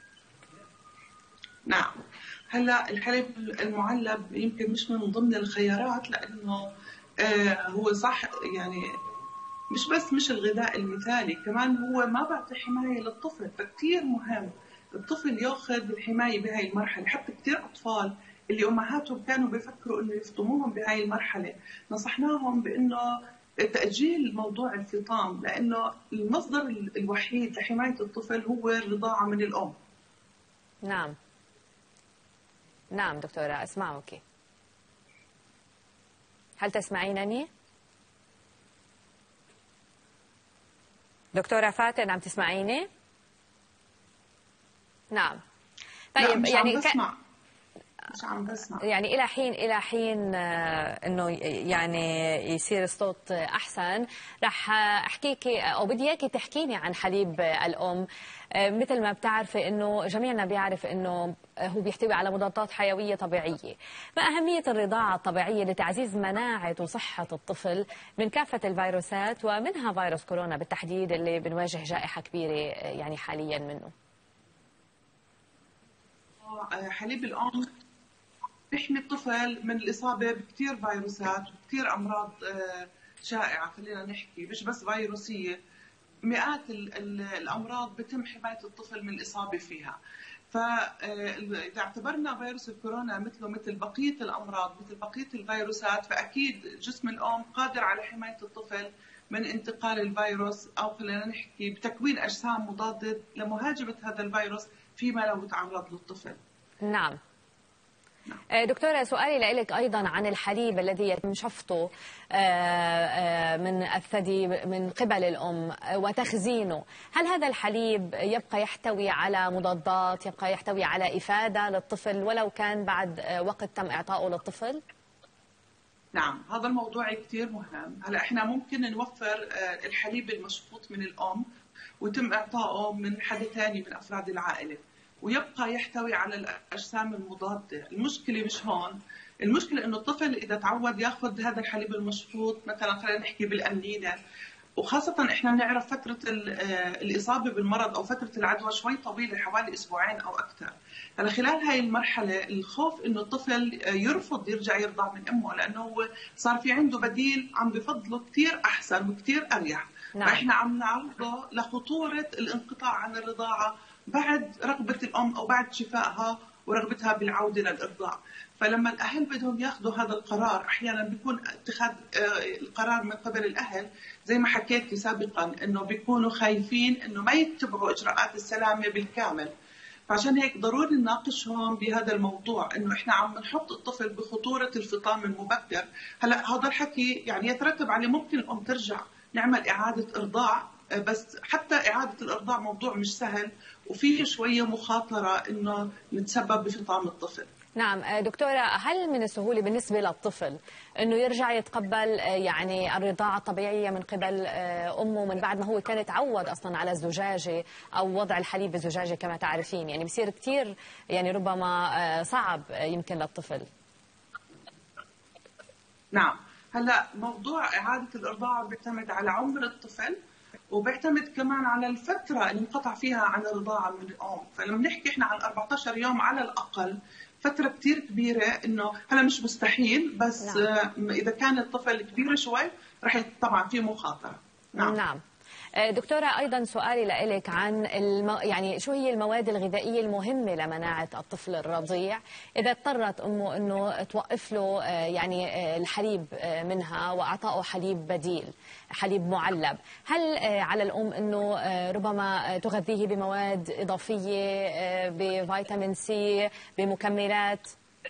نعم، هلا الحليب المعلب يمكن مش من ضمن الخيارات، لأنه هو صح يعني مش بس مش الغذاء المثالي، كمان هو ما بعطي حماية للطفل، فكتير مهم الطفل ياخذ الحماية بهاي المرحلة. حتى كتير أطفال اللي أمهاتهم كانوا بيفكروا إنه يفطموهم بهاي المرحلة نصحناهم بإنه تأجيل موضوع الفطام، لأنه المصدر الوحيد لحماية الطفل هو الرضاعة من الأم. نعم نعم دكتورة أسمعك. هل تسمعينني؟ دكتورة فاتن عم تسمعيني؟ نعم. طيب مش يعني عم بسمع. مش عم بسمع. يعني إلى حين إلى حين إنه يعني يصير الصوت أحسن، رح أحكيك أو بدي إياكي تحكيني عن حليب الأم. مثل ما بتعرفي إنه جميعنا بيعرف إنه هو بيحتوي على مضادات حيوية طبيعية. ما أهمية الرضاعة الطبيعية لتعزيز مناعة وصحة الطفل من كافة الفيروسات ومنها فيروس كورونا بالتحديد اللي بنواجه جائحة كبيرة يعني حاليا منه؟ حليب الأم بيحمي الطفل من الإصابة بكثير فيروسات وكثير أمراض شائعة، خلينا نحكي مش بس فيروسية، مئات الأمراض بتم حماية الطفل من الإصابة فيها. فإذا اعتبرنا فيروس الكورونا مثله مثل بقية الأمراض مثل بقية الفيروسات، فأكيد جسم الأم قادر على حماية الطفل من انتقال الفيروس، أو خلينا نحكي بتكوين أجسام مضادة لمهاجمة هذا الفيروس فيما لو تعرض للطفل. نعم. دكتورة، سؤالي لك أيضا عن الحليب الذي يتم شفطه من الثدي من قبل الأم وتخزينه، هل هذا الحليب يبقى يحتوي على مضادات، يبقى يحتوي على إفادة للطفل ولو كان بعد وقت تم إعطائه للطفل؟ نعم، هذا الموضوع كتير مهم. هلا احنا ممكن نوفر الحليب المشفوط من الأم ويتم إعطائه من حدا ثاني من أفراد العائلة ويبقى يحتوي على الأجسام المضادة. المشكلة مش هون، المشكلة إنه الطفل إذا تعود ياخذ هذا الحليب المشفوط مثلا خلينا نحكي بالأمنينة، وخاصة إحنا بنعرف فترة الإصابة بالمرض أو فترة العدوى شوي طويلة حوالي أسبوعين أو أكثر. هلا خلال هاي المرحلة الخوف إنه الطفل يرفض يرجع يرضع من أمه، لأنه هو صار في عنده بديل عم بفضله كتير أحسن وكتير أريح. نعم. فإحنا عم نعرضه لخطورة الانقطاع عن الرضاعة بعد رغبة الأم أو بعد شفائها ورغبتها بالعودة للإرضاع. فلما الأهل بدهم ياخذوا هذا القرار، أحيانا بيكون اتخاذ القرار من قبل الأهل زي ما حكيت سابقا إنه بيكونوا خايفين إنه ما يتبعوا إجراءات السلامة بالكامل. فعشان هيك ضروري نناقشهم بهذا الموضوع، إنه إحنا عم نحط الطفل بخطورة الفطام المبكر. هلا هذا الحكي يعني يترتب عليه ممكن الأم ترجع نعمل إعادة إرضاع، بس حتى إعادة الإرضاع موضوع مش سهل وفيه شوية مخاطرة إنه نتسبب بفطام الطفل. نعم دكتورة، هل من السهولة بالنسبة للطفل إنه يرجع يتقبل يعني الرضاعة الطبيعية من قبل أمه من بعد ما هو كان يتعود أصلا على الزجاجة أو وضع الحليب بالزجاجة كما تعرفين؟ يعني بصير كتير يعني ربما صعب يمكن للطفل. نعم، هلا موضوع إعادة الإرضاع بيعتمد على عمر الطفل وبيعتمد كمان على الفترة اللي انقطع فيها عن الرضاعة من الأم. فلما نحكي إحنا عن أربعة عشر يوم على الأقل، فترة كتير كبيرة، إنه هلا مش مستحيل بس نعم. إذا كان الطفل كبير شوي رح طبعا في مخاطرة. نعم. نعم. دكتورة أيضا سؤالي لك عن الم... يعني شو هي المواد الغذائية المهمة لمناعة الطفل الرضيع إذا اضطرت أمه أنه توقف له يعني الحليب منها وأعطائه حليب بديل، حليب معلب، هل على الأم أنه ربما تغذيه بمواد إضافية، بفيتامين سي، بمكملات؟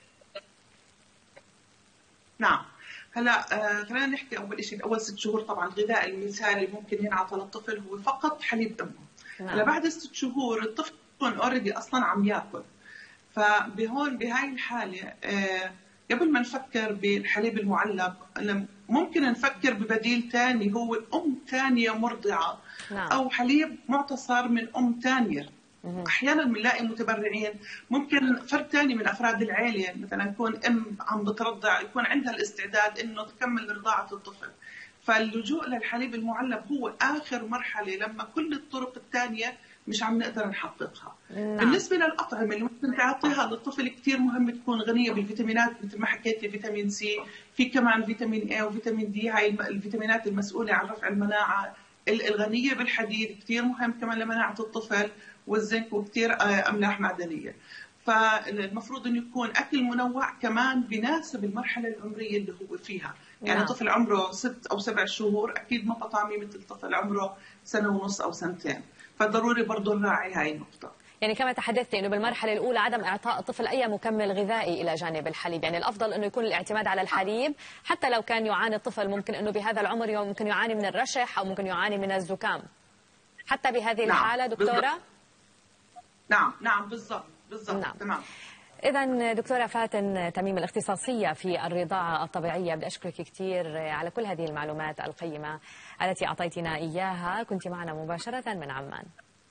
نعم. هلا آه خلينا نحكي اول شيء، اول ست شهور طبعا الغذاء المثالي ممكن ينعطى للطفل هو فقط حليب امه. نعم. هلا بعد ست شهور الطفل يكون اوريدي اصلا عم ياكل، فبهون بهاي الحاله آه قبل ما نفكر بالحليب المعلب ممكن نفكر ببديل ثاني هو ام ثانيه مرضعه. نعم. او حليب معتصر من ام ثانيه. احيانا بنلاقي متبرعين، ممكن فرد ثاني من افراد العائله مثلا يكون ام عم بترضع يكون عندها الاستعداد انه تكمل رضاعه الطفل، فاللجوء للحليب المعلب هو اخر مرحله لما كل الطرق الثانيه مش عم نقدر نحققها. نعم. بالنسبه للاطعمه اللي ممكن تعطيها للطفل كثير مهم تكون غنيه بالفيتامينات مثل ما حكيتي، فيتامين سي، في كمان فيتامين اي وفيتامين دي، هاي الفيتامينات المسؤوله عن رفع المناعه، الغنيه بالحديد كثير مهم كمان لمناعه الطفل، والزنك، وكثير املاح معدنيه. فالمفروض انه يكون اكل منوع كمان بناسب المرحله العمريه اللي هو فيها، يعني نعم. طفل عمره ست او سبع شهور اكيد ما طعمي مثل طفل عمره سنه ونص او سنتين، فضروري برضه نراعي هاي النقطه. يعني كما تحدثت انه بالمرحله الاولى عدم اعطاء الطفل اي مكمل غذائي الى جانب الحليب، يعني الافضل انه يكون الاعتماد على الحليب، حتى لو كان يعاني الطفل ممكن انه بهذا العمر ممكن يعاني من الرشح او ممكن يعاني من الزكام، حتى بهذه نعم. الحاله دكتوره؟ بالضبط. نعم نعم بالضبط بالضبط. نعم. تمام. إذا دكتورة فاتن تميم الاختصاصية في الرضاعة الطبيعية، بدي أشكرك كثير على كل هذه المعلومات القيمة التي أعطيتنا إياها، كنت معنا مباشرة من عمان.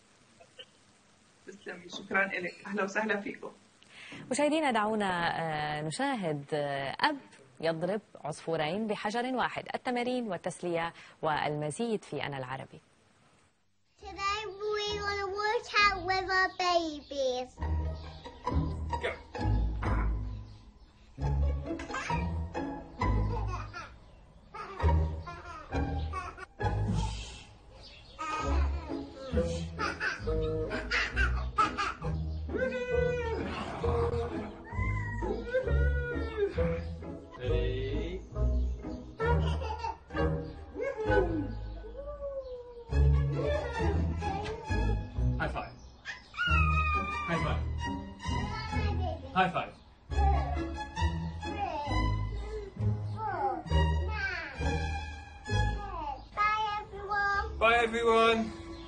تسلمي، شكرا لك، أهلا وسهلا فيكم. مشاهدينا دعونا نشاهد أب يضرب عصفورين بحجر واحد، التمارين والتسلية والمزيد في أنا العربي. Today we want to work out with our babies. Go. Ready? High five. High five. High five. Bye everyone. Bye everyone.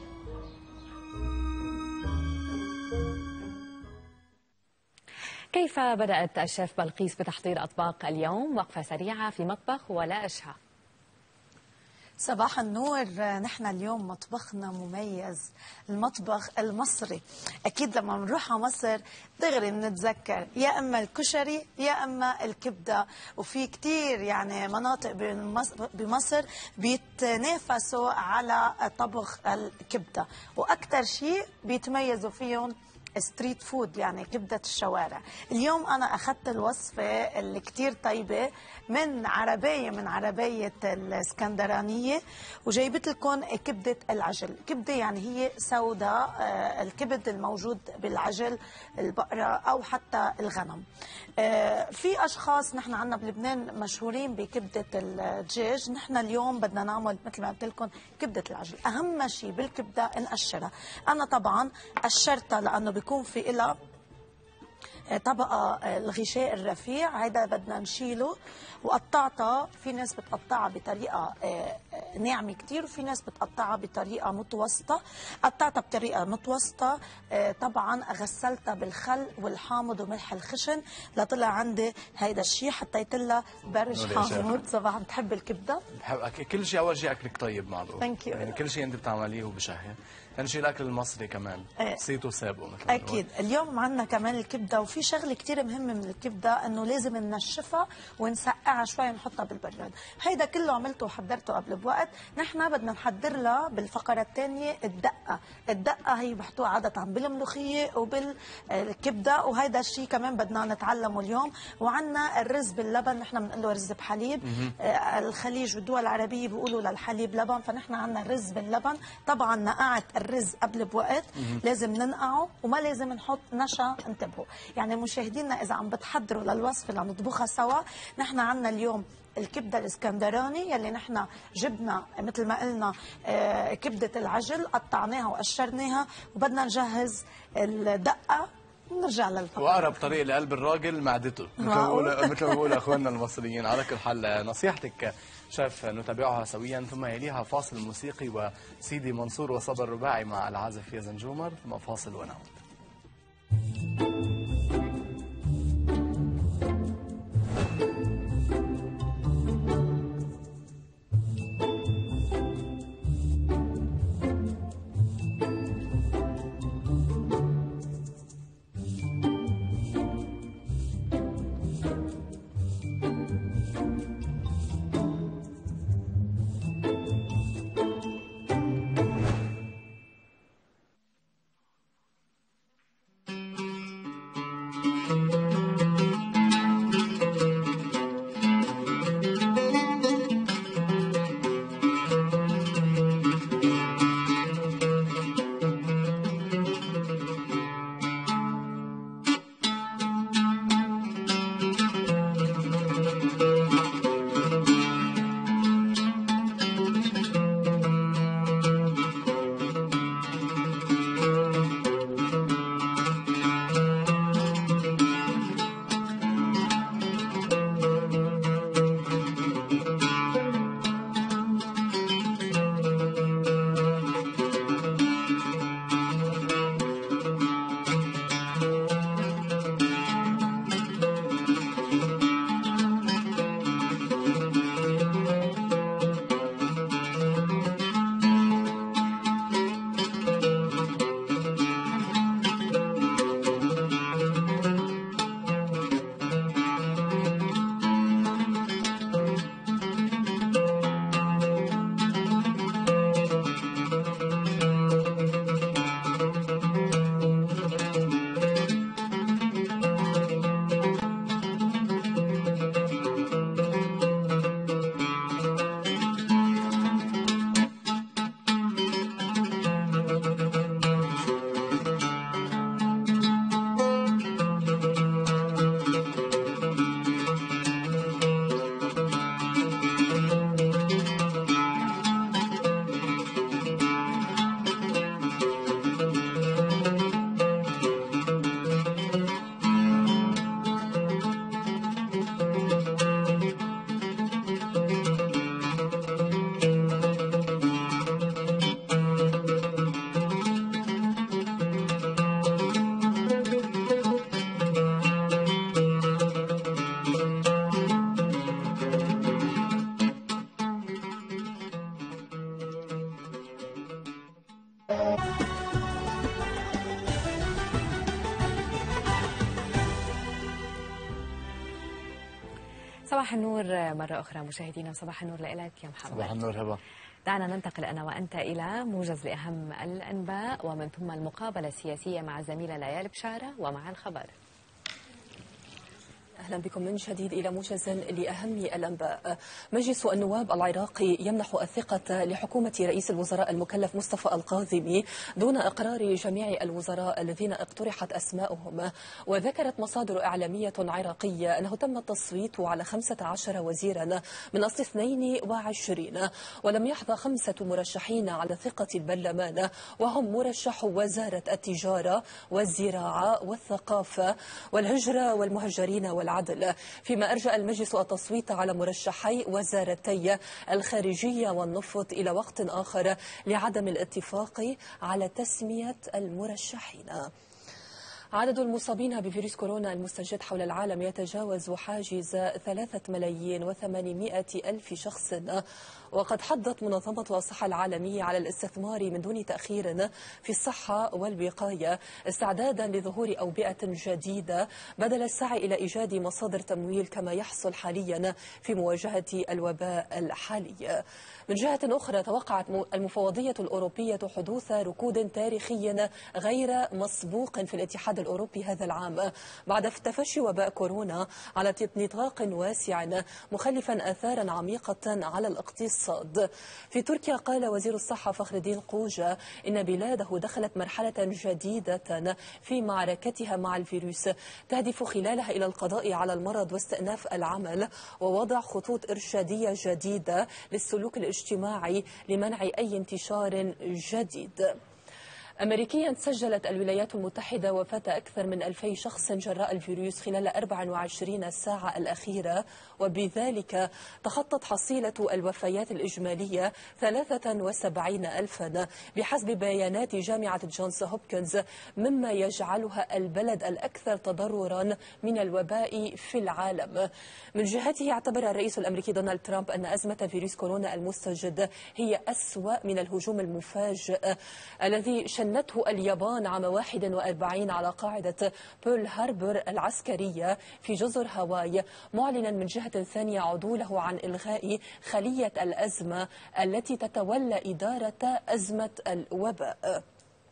كيف بدأت الشيف بلقيس بتحضير أطباق اليوم؟ وقفة سريعة في مطبخ ولا أشهى. صباح النور. نحن اليوم مطبخنا مميز، المطبخ المصري. أكيد لما بنروح على مصر دغري بنتذكر يا أما الكشري يا أما الكبدة، وفي كتير يعني مناطق بمصر بيتنافسوا على طبخ الكبدة، وأكثر شيء بيتميزوا فيهم ستريت فود، يعني كبدة الشوارع. اليوم أنا أخذت الوصفة اللي كتير طيبة من عربية من عربية الاسكندرانية، وجايبت لكم كبدة العجل. كبدة يعني هي سوداء، الكبد الموجود بالعجل البقرة أو حتى الغنم. في أشخاص نحن عنا بلبنان مشهورين بكبدة الدجاج، نحن اليوم بدنا نعمل مثل ما قلت لكم كبدة العجل. أهم شيء بالكبدة نقشرها. أنا طبعا قشرتها لأنه بيكون في إلها طبقة الغشاء الرفيع، هذا بدنا نشيله. وقطعتها، في ناس بتقطعها بطريقة ناعمة كتير وفي ناس بتقطعها بطريقة متوسطة. قطعتها بطريقة متوسطة، طبعا غسلتها بالخل والحامض وملح الخشن لطلع عندي هيدا الشيء، حطيت لها برش حامض. صباح بتحب الكبدة؟ بحب كل شيء. أول شيء أكلك طيب معروف، ثانك يو. يعني كل شيء أنت بتعمليه وبشهي. ثاني شيء الأكل المصري كمان صيته سابقه مثل أكيد. اليوم عندنا كمان الكبدة، وفي وفي شغله كثير مهمه من الكبده انه لازم ننشفها ونسقعها شوي ونحطها بالبراد. هيدا كله عملته وحضرته قبل بوقت. نحن بدنا نحضر لها بالفقره الثانيه الدقه. الدقه هي بحطوها عاده بالملوخيه وبالكبده، وهيدا الشيء كمان بدنا نتعلمه اليوم. وعندنا الرز باللبن، نحن بنقول له رز بحليب. آه الخليج والدول العربيه بيقولوا للحليب لبن، فنحن عندنا الرز باللبن. طبعا نقعت الرز قبل بوقت لازم ننقعه وما لازم نحط نشا. انتبهوا يعني مشاهدينا اذا عم بتحضروا للوصفه لنطبخها سوا. نحن عندنا اليوم الكبده الاسكندراني يلي نحن جبنا مثل ما قلنا آه كبده العجل، قطعناها وقشرناها، وبدنا نجهز الدقه ونرجع للفقره. واقرب طريق لقلب الراجل معدته مثل ما بيقولوا مثل ما بيقولوا اخواننا المصريين. على كل حال نصيحتك شيف نتابعها سويا، ثم يليها فاصل موسيقي وسيدي منصور وصبر رباعي مع العازف يزن جومر، ثم فاصل ونعود. صباح النور مرة أخرى مشاهدينا، وصباح النور لك يا محمد. صباح النور هبة. دعنا ننتقل أنا وأنت إلى موجز لأهم الأنباء ومن ثم المقابلة السياسية مع الزميلة ليال بشارة ومع الخبر. أهلا بكم من جديد إلى موجز لأهم الأنباء. مجلس النواب العراقي يمنح الثقة لحكومة رئيس الوزراء المكلف مصطفى القاضمي دون إقرار جميع الوزراء الذين اقترحت أسماؤهم. وذكرت مصادر إعلامية عراقية أنه تم التصويت على خمسة عشر وزيرا من أصل اثنين وعشرين، ولم يحظى خمسة مرشحين على ثقة البرلمان، وهم مرشح وزارة التجارة والزراعة والثقافة والهجرة والمهجرين والعدل، فيما أرجأ المجلس التصويت على مرشحي وزارتي الخارجية والنفط إلى وقت آخر لعدم الاتفاق على تسمية المرشحين. عدد المصابين بفيروس كورونا المستجد حول العالم يتجاوز حاجز ثلاثة ملايين وثمانمائة ألف شخص، وقد حضت منظمة الصحة العالمية على الاستثمار من دون تأخير في الصحة والوقاية استعدادا لظهور أوبئة جديدة بدل السعي إلى إيجاد مصادر تمويل كما يحصل حاليا في مواجهة الوباء الحالي. من جهة أخرى توقعت المفوضية الأوروبية حدوث ركود تاريخي غير مسبوق في الاتحاد الأوروبي هذا العام بعد تفشي وباء كورونا على نطاق واسع مخلفا آثارا عميقة على الاقتصاد. في تركيا قال وزير الصحة فخر الدين قوجة إن بلاده دخلت مرحلة جديدة في معركتها مع الفيروس تهدف خلالها إلى القضاء على المرض واستئناف العمل ووضع خطوط إرشادية جديدة للسلوك الاجتماعي لمنع أي انتشار جديد. أمريكيا سجلت الولايات المتحدة وفاة أكثر من ألفي شخص جراء الفيروس خلال أربع وعشرين ساعة الأخيرة، وبذلك تخطت حصيلة الوفيات الإجمالية ثلاثة وسبعين ألفا بحسب بيانات جامعة جونز هوبكنز، مما يجعلها البلد الأكثر تضررا من الوباء في العالم. من جهته اعتبر الرئيس الأمريكي دونالد ترامب أن أزمة فيروس كورونا المستجد هي أسوأ من الهجوم المفاجئ الذي شنته اليابان عام واحد وأربعين على قاعدة بيرل هاربر العسكرية في جزر هاواي، معلنا من جهة ثانية عدوله عن إلغاء خلية الأزمة التي تتولى إدارة أزمة الوباء.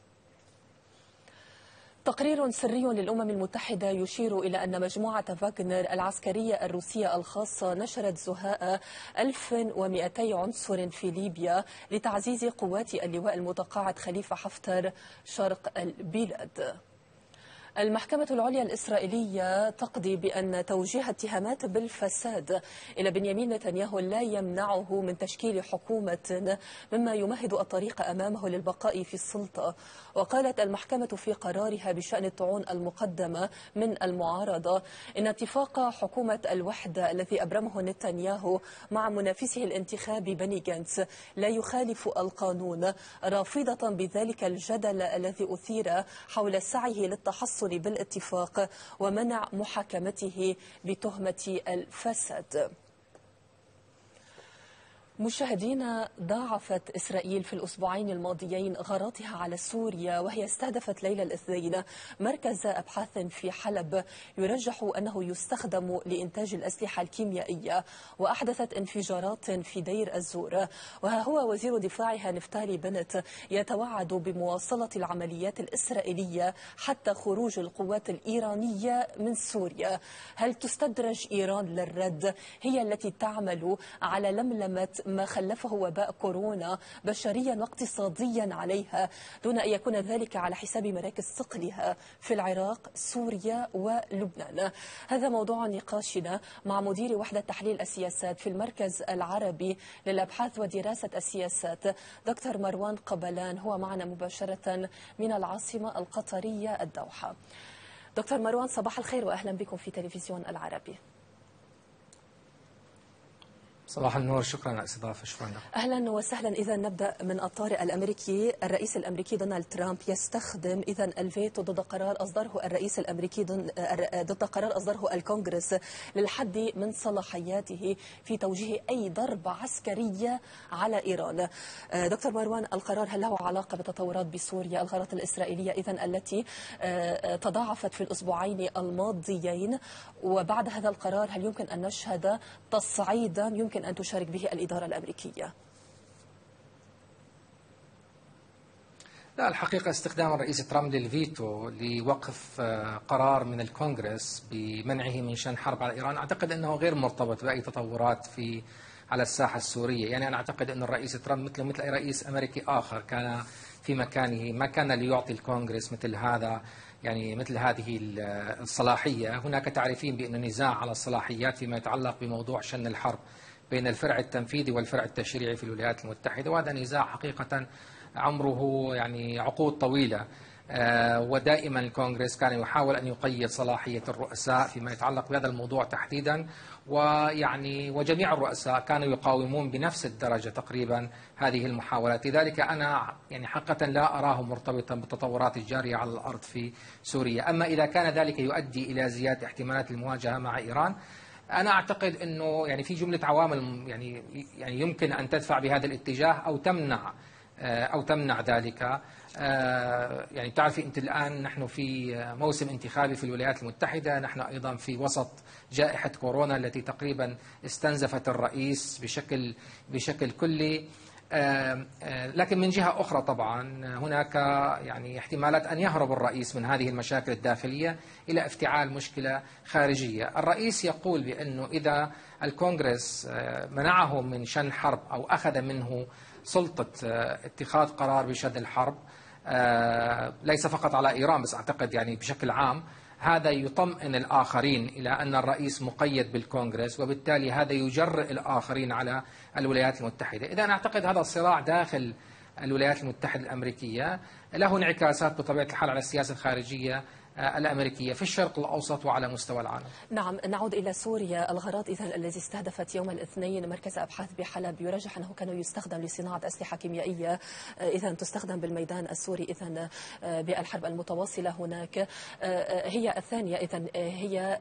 تقرير سري للأمم المتحدة يشير إلى أن مجموعة فاغنر العسكرية الروسية الخاصة نشرت زهاء ألف ومئتي عنصر في ليبيا لتعزيز قوات اللواء المتقاعد خليفة حفتر شرق البلاد. المحكمة العليا الإسرائيلية تقضي بأن توجيه اتهامات بالفساد إلى بنيامين نتنياهو لا يمنعه من تشكيل حكومة، مما يمهد الطريق أمامه للبقاء في السلطة. وقالت المحكمة في قرارها بشأن الطعون المقدمة من المعارضة إن اتفاق حكومة الوحدة الذي أبرمه نتنياهو مع منافسه الانتخابي بني جانتس لا يخالف القانون، رافضة بذلك الجدل الذي أثير حول سعيه للتحصل بالاتفاق ومنع محاكمته بتهمة الفساد. مشاهدينا، ضاعفت إسرائيل في الأسبوعين الماضيين غاراتها على سوريا، وهي استهدفت ليلة الاثنين مركز أبحاث في حلب يرجح أنه يستخدم لإنتاج الأسلحة الكيميائية، وأحدثت انفجارات في دير الزور. وها هو وزير دفاعها نفتالي بنت يتوعد بمواصلة العمليات الإسرائيلية حتى خروج القوات الإيرانية من سوريا. هل تستدرج إيران للرد؟ هي التي تعمل على لملمة ما خلفه وباء كورونا بشريا واقتصاديا عليها، دون أن يكون ذلك على حساب مراكز ثقلها في العراق، سوريا ولبنان. هذا موضوع نقاشنا مع مدير وحدة تحليل السياسات في المركز العربي للأبحاث ودراسة السياسات دكتور مروان قبلان، هو معنا مباشرة من العاصمة القطرية الدوحة. دكتور مروان، صباح الخير وأهلا بكم في تلفزيون العربي. صباح النور، شكرا على الاستضافة. شكرا لك. أهلا وسهلا. إذا نبدأ من الطارئ الأمريكي. الرئيس الأمريكي دونالد ترامب يستخدم إذا الفيتو ضد قرار أصدره الرئيس الأمريكي ضد قرار أصدره الكونغرس للحد من صلاحياته في توجيه أي ضربة عسكرية على إيران. دكتور مروان، القرار هل له علاقة بالتطورات بسوريا، الغارات الإسرائيلية إذا التي تضاعفت في الأسبوعين الماضيين، وبعد هذا القرار هل يمكن أن نشهد تصعيدا يمكن أن تشارك به الإدارة الأمريكية؟ لا، الحقيقة استخدام الرئيس ترامب للفيتو لوقف قرار من الكونغرس بمنعه من شن حرب على إيران أعتقد أنه غير مرتبط بأي تطورات في على الساحة السورية. يعني أنا أعتقد أن الرئيس ترامب مثل مثل أي رئيس أمريكي آخر كان في مكانه، ما كان ليعطي الكونغرس مثل هذا يعني مثل هذه الصلاحية. هناك تعريفين بأن نزاع على الصلاحيات فيما يتعلق بموضوع شن الحرب بين الفرع التنفيذي والفرع التشريعي في الولايات المتحدة، وهذا نزاع حقيقة عمره يعني عقود طويلة. ودائما الكونغرس كان يحاول أن يقيد صلاحية الرؤساء فيما يتعلق بهذا الموضوع تحديدا، ويعني وجميع الرؤساء كانوا يقاومون بنفس الدرجة تقريبا هذه المحاولات. لذلك أنا يعني حقيقة لا أراه مرتبطا بالتطورات الجارية على الأرض في سوريا. أما إذا كان ذلك يؤدي إلى زيادة احتمالات المواجهة مع إيران، أنا أعتقد أنه يعني في جملة عوامل يعني يعني يمكن أن تدفع بهذا الاتجاه أو تمنع أو تمنع ذلك. يعني تعرفي أنت الآن نحن في موسم انتخابي في الولايات المتحدة، نحن أيضا في وسط جائحة كورونا التي تقريبا استنزفت الرئيس بشكل بشكل كلي. لكن من جهة أخرى طبعا هناك يعني احتمالات أن يهرب الرئيس من هذه المشاكل الداخلية إلى افتعال مشكلة خارجية. الرئيس يقول بأنه إذا الكونغرس منعه من شن حرب أو أخذ منه سلطة اتخاذ قرار بشن الحرب، ليس فقط على إيران بس أعتقد يعني بشكل عام، هذا يطمئن الآخرين إلى أن الرئيس مقيد بالكونغرس، وبالتالي هذا يجرئ الآخرين على الولايات المتحدة. إذا أنا أعتقد هذا الصراع داخل الولايات المتحدة الأمريكية له انعكاسات بطبيعة الحال على السياسة الخارجية الأمريكية في الشرق الأوسط وعلى مستوى العالم. نعم، نعود إلى سوريا. الغارات إذن الذي استهدفت يوم الاثنين مركز أبحاث بحلب يرجح أنه كان يستخدم لصناعة أسلحة كيميائية إذن تستخدم بالميدان السوري إذن بالحرب المتواصلة هناك. هي الثانية إذن هي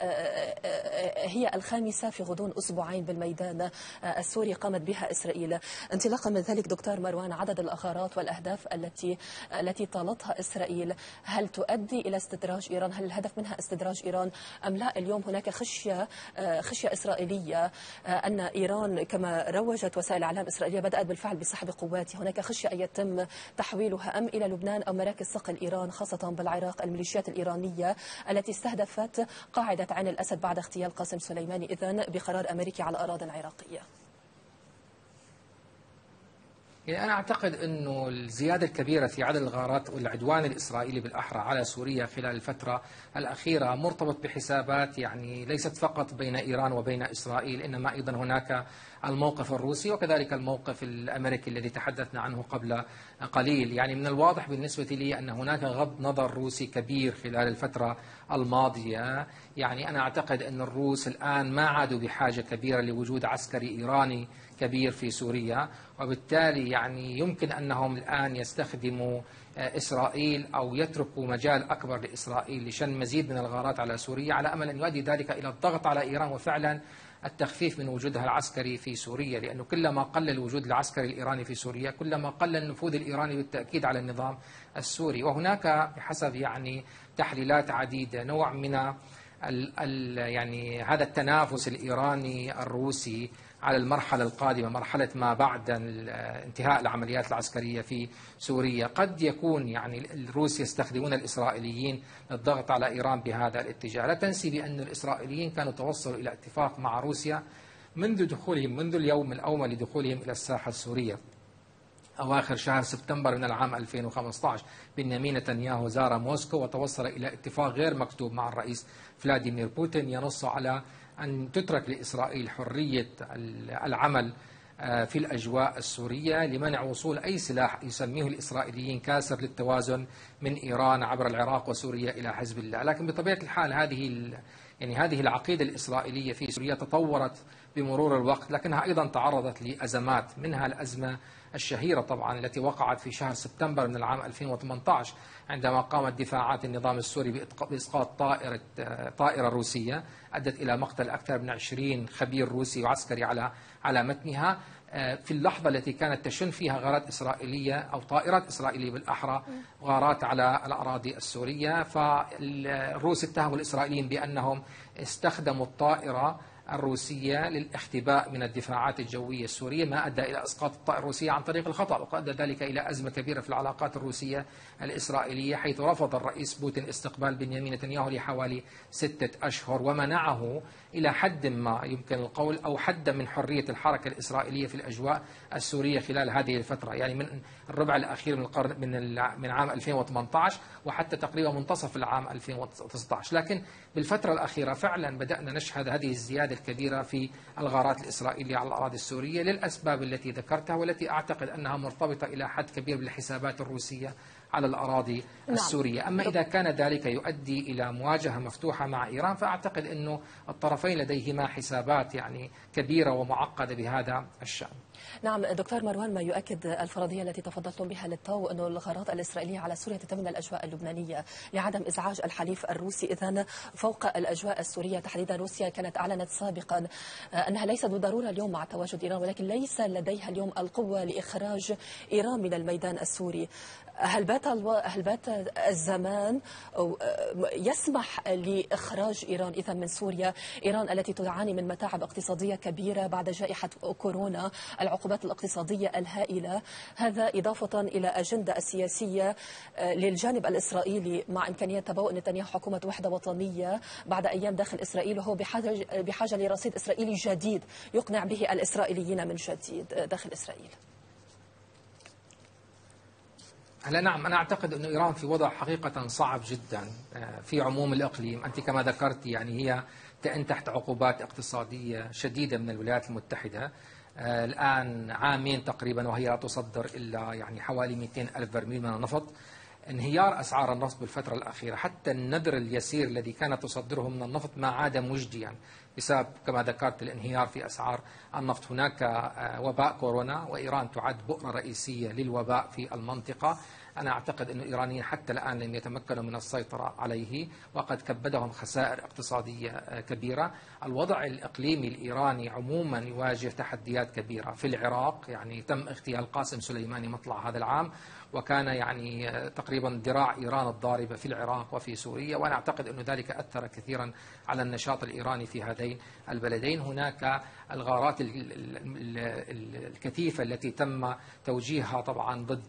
هي الخامسة في غضون أسبوعين بالميدان السوري قامت بها إسرائيل. انطلاقا من ذلك دكتور مروان، عدد الغارات والأهداف التي التي طالتها إسرائيل هل تؤدي إلى استدراج إيران؟ هل الهدف منها استدراج إيران أم لا؟ اليوم هناك خشية خشية إسرائيلية أن إيران كما روجت وسائل الإعلام الإسرائيلية بدأت بالفعل بسحب قواتها. هناك خشية أن يتم تحويلها أم إلى لبنان أو مراكز صقل إيران خاصة بالعراق. الميليشيات الإيرانية التي استهدفت قاعدة عين الأسد بعد اغتيال قاسم سليماني إذن بقرار أمريكي على أراضٍ عراقية. يعني أنا أعتقد أنه الزيادة الكبيرة في عدد الغارات والعدوان الإسرائيلي بالأحرى على سوريا خلال الفترة الأخيرة مرتبط بحسابات يعني ليست فقط بين إيران وبين إسرائيل، إنما أيضا هناك الموقف الروسي وكذلك الموقف الأمريكي الذي تحدثنا عنه قبل قليل. يعني من الواضح بالنسبة لي أن هناك غض نظر روسي كبير خلال الفترة الماضية. يعني أنا أعتقد أن الروس الآن ما عادوا بحاجة كبيرة لوجود عسكري إيراني كبير في سوريا، وبالتالي يعني يمكن أنهم الآن يستخدموا إسرائيل أو يتركوا مجال أكبر لإسرائيل لشن مزيد من الغارات على سوريا على أمل أن يؤدي ذلك إلى الضغط على إيران وفعلا التخفيف من وجودها العسكري في سوريا، لأنه كلما قل الوجود العسكري الإيراني في سوريا كلما قل النفوذ الإيراني بالتأكيد على النظام السوري. وهناك بحسب يعني تحليلات عديدة نوع من ال ال يعني هذا التنافس الإيراني الروسي على المرحلة القادمة، مرحلة ما بعد انتهاء العمليات العسكرية في سوريا. قد يكون يعني الروس يستخدمون الإسرائيليين للضغط على إيران بهذا الاتجاه. لا تنسي بأن الإسرائيليين كانوا توصلوا إلى اتفاق مع روسيا منذ دخولهم منذ اليوم الأول لدخولهم إلى الساحة السورية أواخر شهر سبتمبر من العام ألفين وخمسة عشر. بنيامين نتنياهو زار موسكو وتوصل إلى اتفاق غير مكتوب مع الرئيس فلاديمير بوتين ينص على أن تترك لإسرائيل حرية العمل في الأجواء السورية لمنع وصول أي سلاح يسميه الإسرائيليين كاسر للتوازن من إيران عبر العراق وسوريا إلى حزب الله. لكن بطبيعة الحال هذه يعني هذه العقيدة الإسرائيلية في سوريا تطورت بمرور الوقت، لكنها أيضا تعرضت لأزمات، منها الأزمة الشهيرة طبعا التي وقعت في شهر سبتمبر من العام ألفين وثمانية عشر عندما قامت دفاعات النظام السوري بإسقاط طائرة طائرة روسية أدت إلى مقتل أكثر من عشرين خبير روسي وعسكري على على متنها في اللحظة التي كانت تشن فيها غارات إسرائيلية أو طائرات إسرائيلية بالأحرى غارات على الأراضي السورية. فالروس اتهموا الإسرائيليين بأنهم استخدموا الطائرة الروسية للاختباء من الدفاعات الجوية السورية، ما أدى إلى إسقاط الطائرة الروسية عن طريق الخطأ، وأدى ذلك إلى أزمة كبيرة في العلاقات الروسية الإسرائيلية، حيث رفض الرئيس بوتين استقبال بنيامين نتنياهو لحوالي ستة أشهر ومنعه إلى حد ما يمكن القول أو حد من حرية الحركة الإسرائيلية في الأجواء السورية خلال هذه الفترة، يعني من الربع الأخير من القرن من من عام ألفين وثمانية عشر وحتى تقريبا منتصف العام ألفين وتسعة عشر. لكن بالفترة الأخيرة فعلا بدأنا نشهد هذه الزيادة الكبيرة في الغارات الإسرائيلية على الأراضي السورية للأسباب التي ذكرتها، والتي أعتقد أنها مرتبطة إلى حد كبير بالحسابات الروسية على الأراضي السورية. أما إذا كان ذلك يؤدي إلى مواجهة مفتوحة مع إيران فأعتقد أنه الطرفين لديهما حسابات يعني كبيرة ومعقدة بهذا الشأن. نعم دكتور مروان، ما يؤكد الفرضية التي تفضلتم بها للتو أنه الغارات الإسرائيلية على سوريا تتم الأجواء اللبنانية لعدم إزعاج الحليف الروسي، إذن فوق الأجواء السورية تحديدا. روسيا كانت أعلنت سابقا أنها ليست بالضرورة اليوم مع تواجد إيران، ولكن ليس لديها اليوم القوة لإخراج إيران من الميدان السوري. هل بات الو... هل بات الزمان يسمح لإخراج إيران إذا من سوريا؟ إيران التي تعاني من متاعب اقتصادية كبيرة بعد جائحة كورونا، العقوبات الاقتصادية الهائلة، هذا إضافة إلى أجندة السياسية للجانب الإسرائيلي مع إمكانية تبوء نتنياهو حكومة وحدة وطنية بعد أيام داخل إسرائيل، وهو بحاجة, بحاجة لرصيد إسرائيلي جديد يقنع به الإسرائيليين من جديد داخل إسرائيل. هلا نعم، أنا أعتقد أن إيران في وضع حقيقة صعب جدا في عموم الإقليم. أنت كما ذكرت يعني هي تأن تحت عقوبات اقتصادية شديدة من الولايات المتحدة الآن عامين تقريبا، وهي لا تصدر إلا يعني حوالي مئتين ألف برميل من النفط. انهيار أسعار النفط بالفترة الأخيرة، حتى النذر اليسير الذي كانت تصدره من النفط ما عاد مجديا بسبب كما ذكرت الانهيار في أسعار النفط. هناك وباء كورونا، وإيران تعد بؤرة رئيسية للوباء في المنطقة. أنا أعتقد أن الإيرانيين حتى الآن لم يتمكنوا من السيطرة عليه، وقد كبدهم خسائر اقتصادية كبيرة. الوضع الإقليمي الإيراني عموما يواجه تحديات كبيرة. في العراق يعني تم اغتيال قاسم سليماني مطلع هذا العام، وكان يعني تقريبا ذراع إيران الضاربة في العراق وفي سوريا، وأنا أعتقد أن ذلك أثر كثيرا على النشاط الإيراني في هذين البلدين. هناك الغارات الكثيفة التي تم توجيهها طبعا ضد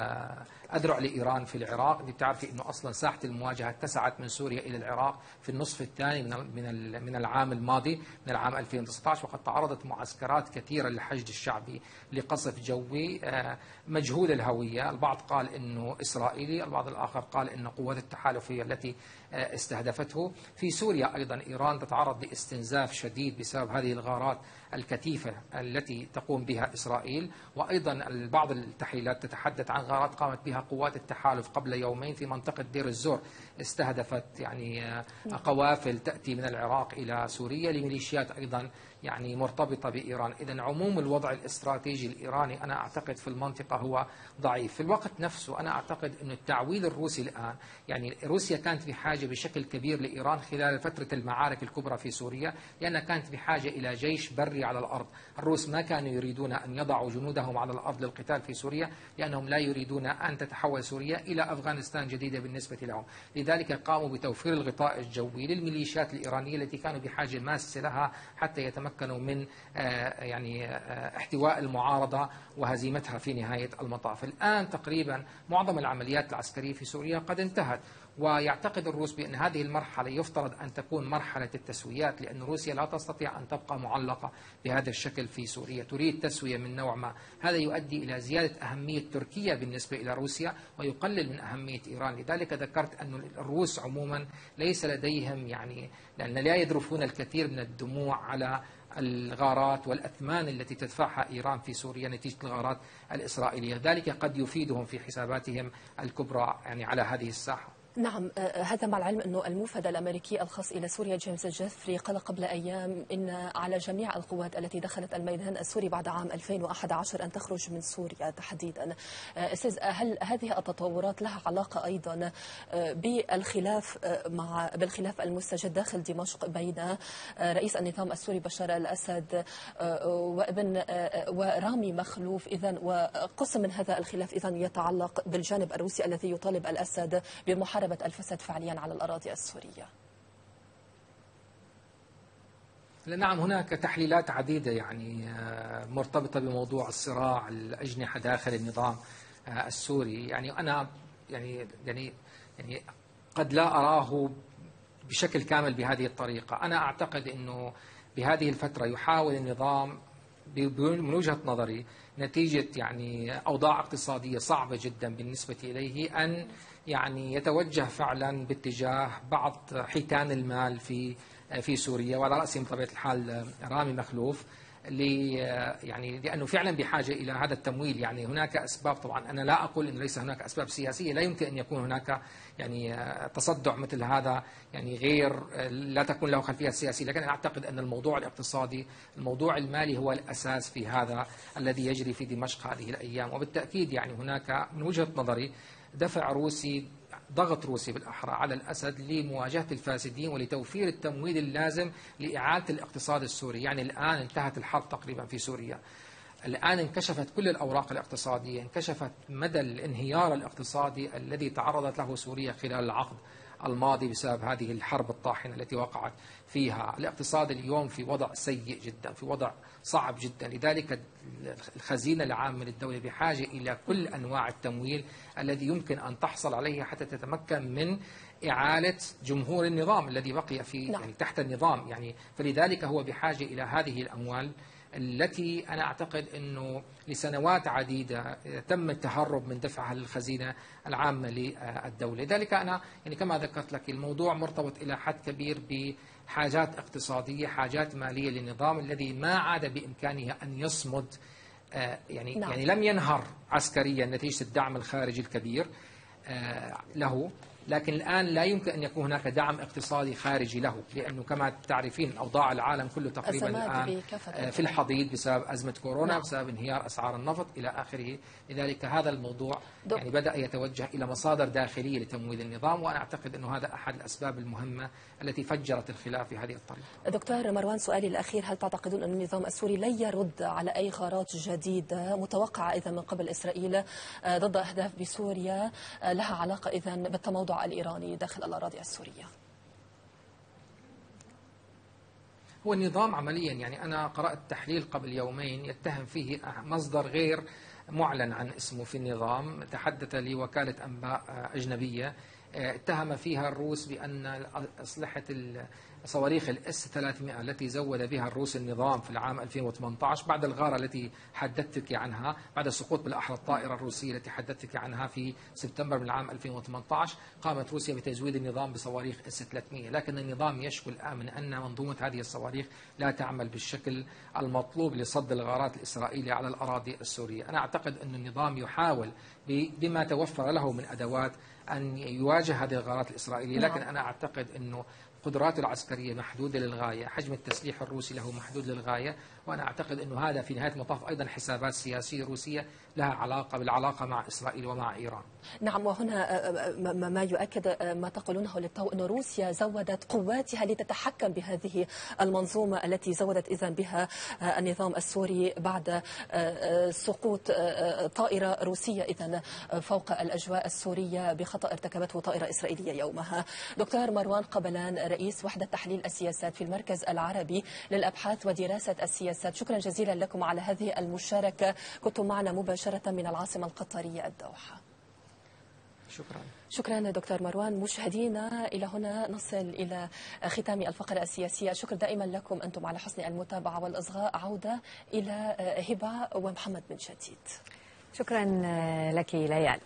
أذرع لإيران في العراق. بتعرفي أنه أصلا ساحة المواجهة اتسعت من سوريا إلى العراق في النصف الثاني من من العام الماضي، من العام ألفين وتسعة عشر، وقد تعرضت معسكرات كثيرة للحشد الشعبي لقصف جوي مجهول الهوية. البعض قال أنه إسرائيلي، البعض الآخر قال أن قوات التحالف هي التي استهدفته. في سوريا أيضا إيران تتعرض لاستنزاف شديد بسبب هذه الغارات الكثيفة التي تقوم بها إسرائيل. وأيضا بعض التحليلات تتحدث عن غارات قامت بها قوات التحالف قبل يومين في منطقة دير الزور، استهدفت يعني قوافل تأتي من العراق إلى سوريا لميليشيات أيضا يعني مرتبطة بإيران. إذن عموم الوضع الاستراتيجي الإيراني أنا أعتقد في المنطقة هو ضعيف. في الوقت نفسه أنا أعتقد أن التعويل الروسي الآن، يعني روسيا كانت بحاجة بشكل كبير لإيران خلال فترة المعارك الكبرى في سوريا، لأنها كانت بحاجة إلى جيش بري على الأرض. الروس ما كانوا يريدون أن يضعوا جنودهم على الأرض للقتال في سوريا، لأنهم لا يريدون أن تتحول سوريا إلى أفغانستان جديدة بالنسبة لهم. لذلك قاموا بتوفير الغطاء الجوي للميليشيات الإيرانية التي كانوا بحاجة ماسة لها حتى يتمكنوا كانوا من يعني احتواء المعارضة وهزيمتها في نهاية المطاف. الآن تقريبا معظم العمليات العسكرية في سوريا قد انتهت، ويعتقد الروس بأن هذه المرحلة يفترض أن تكون مرحلة التسويات، لأن روسيا لا تستطيع أن تبقى معلقة بهذا الشكل في سوريا، تريد تسوية من نوع ما. هذا يؤدي إلى زيادة أهمية تركيا بالنسبة إلى روسيا ويقلل من أهمية إيران. لذلك ذكرت أن الروس عموما ليس لديهم يعني، لأن لا يذرفون الكثير من الدموع على الغارات والأثمان التي تدفعها إيران في سوريا نتيجة الغارات الإسرائيلية. ذلك قد يفيدهم في حساباتهم الكبرى يعني على هذه الساحة. نعم، هذا مع العلم أنه الموفد الأمريكي الخاص إلى سوريا جيمس جيفري قال قبل أيام إن على جميع القوات التي دخلت الميدان السوري بعد عام ألفين وأحد عشر أن تخرج من سوريا تحديدا. أستاذ، هل هذه التطورات لها علاقة أيضا بالخلاف مع بالخلاف المستجد داخل دمشق بين رئيس النظام السوري بشار الأسد وابن ورامي مخلوف؟ إذن وقسم من هذا الخلاف إذن يتعلق بالجانب الروسي الذي يطالب الأسد بمحاربة الفساد فعليا على الأراضي السورية. نعم، هناك تحليلات عديدة يعني مرتبطة بموضوع الصراع الأجنحة داخل النظام السوري. يعني أنا يعني يعني يعني قد لا أراه بشكل كامل بهذه الطريقة. أنا أعتقد أنه بهذه الفترة يحاول النظام من وجهة نظري نتيجة يعني أوضاع اقتصادية صعبة جدا بالنسبة إليه أن يعني يتوجه فعلا باتجاه بعض حيتان المال في في سوريا، وعلى رأسهم بطبيعة الحال رامي مخلوف. يعني لأنه فعلا بحاجة إلى هذا التمويل. يعني هناك أسباب، طبعا أنا لا أقول أن ليس هناك أسباب سياسية، لا يمكن أن يكون هناك يعني تصدع مثل هذا يعني غير لا تكون له خلفية سياسية، لكن أنا أعتقد أن الموضوع الاقتصادي الموضوع المالي هو الأساس في هذا الذي يجري في دمشق هذه الأيام. وبالتأكيد يعني هناك من وجهة نظري دفع روسي، ضغط روسي بالأحرى على الأسد لمواجهة الفاسدين ولتوفير التمويل اللازم لإعادة الاقتصاد السوري. يعني الآن انتهت الحرب تقريبا في سوريا، الآن انكشفت كل الأوراق الاقتصادية، انكشفت مدى الانهيار الاقتصادي الذي تعرضت له سوريا خلال العقد الماضي بسبب هذه الحرب الطاحنة التي وقعت فيها. الاقتصاد اليوم في وضع سيء جدا، في وضع صعب جدا، لذلك الخزينة العامة للدولة بحاجة إلى كل أنواع التمويل الذي يمكن أن تحصل عليه حتى تتمكن من إعادة جمهور النظام الذي بقي في يعني تحت النظام. يعني فلذلك هو بحاجة إلى هذه الأموال التي أنا أعتقد أنه لسنوات عديدة تم التهرب من دفعها للخزينة العامة للدولة. لذلك أنا يعني كما ذكرت لك الموضوع مرتبط إلى حد كبير بحاجات اقتصادية، حاجات مالية للنظام الذي ما عاد بإمكانه أن يصمد، يعني نعم. يعني لم ينهر عسكريا نتيجة الدعم الخارجي الكبير له، لكن الآن لا يمكن أن يكون هناك دعم اقتصادي خارجي له، لأنه كما تعرفين أوضاع العالم كله تقريبا الآن في الحضيض بسبب أزمة كورونا، نعم. بسبب انهيار أسعار النفط إلى آخره. لذلك هذا الموضوع يعني بدأ يتوجه إلى مصادر داخلية لتمويل النظام، وأنا أعتقد أنه هذا أحد الأسباب المهمة التي فجرت الخلاف في هذه الطريقة. دكتور مروان، سؤالي الأخير، هل تعتقدون أن النظام السوري لن يرد على أي غارات جديدة متوقعة إذا من قبل إسرائيل ضد أهداف بسوريا لها علاقة إذا بالتموضع الإيراني داخل الأراضي السورية؟ هو النظام عمليا، يعني أنا قرأت تحليل قبل يومين يتهم فيه مصدر غير معلن عن اسمه في النظام، تحدث لوكالة أنباء أجنبية، اتهم فيها الروس بأن أسلحة صواريخ الاس ثلاثمئة التي زود بها الروس النظام في العام ألفين وثمانية عشر بعد الغارة التي حدثتك عنها، بعد السقوط بالأحرى الطائرة الروسية التي حدثتك عنها في سبتمبر من العام ألفين وثمانية عشر، قامت روسيا بتزويد النظام بصواريخ اس ثلاثمئة، لكن النظام يشكو الآن من أن منظومة هذه الصواريخ لا تعمل بالشكل المطلوب لصد الغارات الإسرائيلية على الأراضي السورية. أنا أعتقد أن النظام يحاول بما توفر له من أدوات أن يواجه هذه الغارات الإسرائيلية، لكن أنا أعتقد أنه قدراته العسكرية محدودة للغاية، حجم التسليح الروسي له محدود للغاية، وأنا أعتقد أنه هذا في نهاية المطاف أيضا حسابات سياسية روسية لها علاقة بالعلاقة مع إسرائيل ومع إيران. نعم، وهنا ما يؤكد ما تقولونه للتو أن روسيا زودت قواتها لتتحكم بهذه المنظومة التي زودت إذن بها النظام السوري بعد سقوط طائرة روسية إذن فوق الأجواء السورية بخطأ ارتكبته طائرة إسرائيلية يومها. دكتور مروان قبلان، رئيس وحدة تحليل السياسات في المركز العربي للأبحاث ودراسة السياسات، شكرا جزيلا لكم على هذه المشاركة، كنتم معنا مباشرة من العاصمة القطرية الدوحة. شكرا. شكرا دكتور مروان. مشاهدينا، إلى هنا نصل إلى ختام الفقرة السياسية. شكرا دائما لكم أنتم على حسن المتابعة والإصغاء. عودة إلى هبة ومحمد بن شتيت. شكرا لك ليال.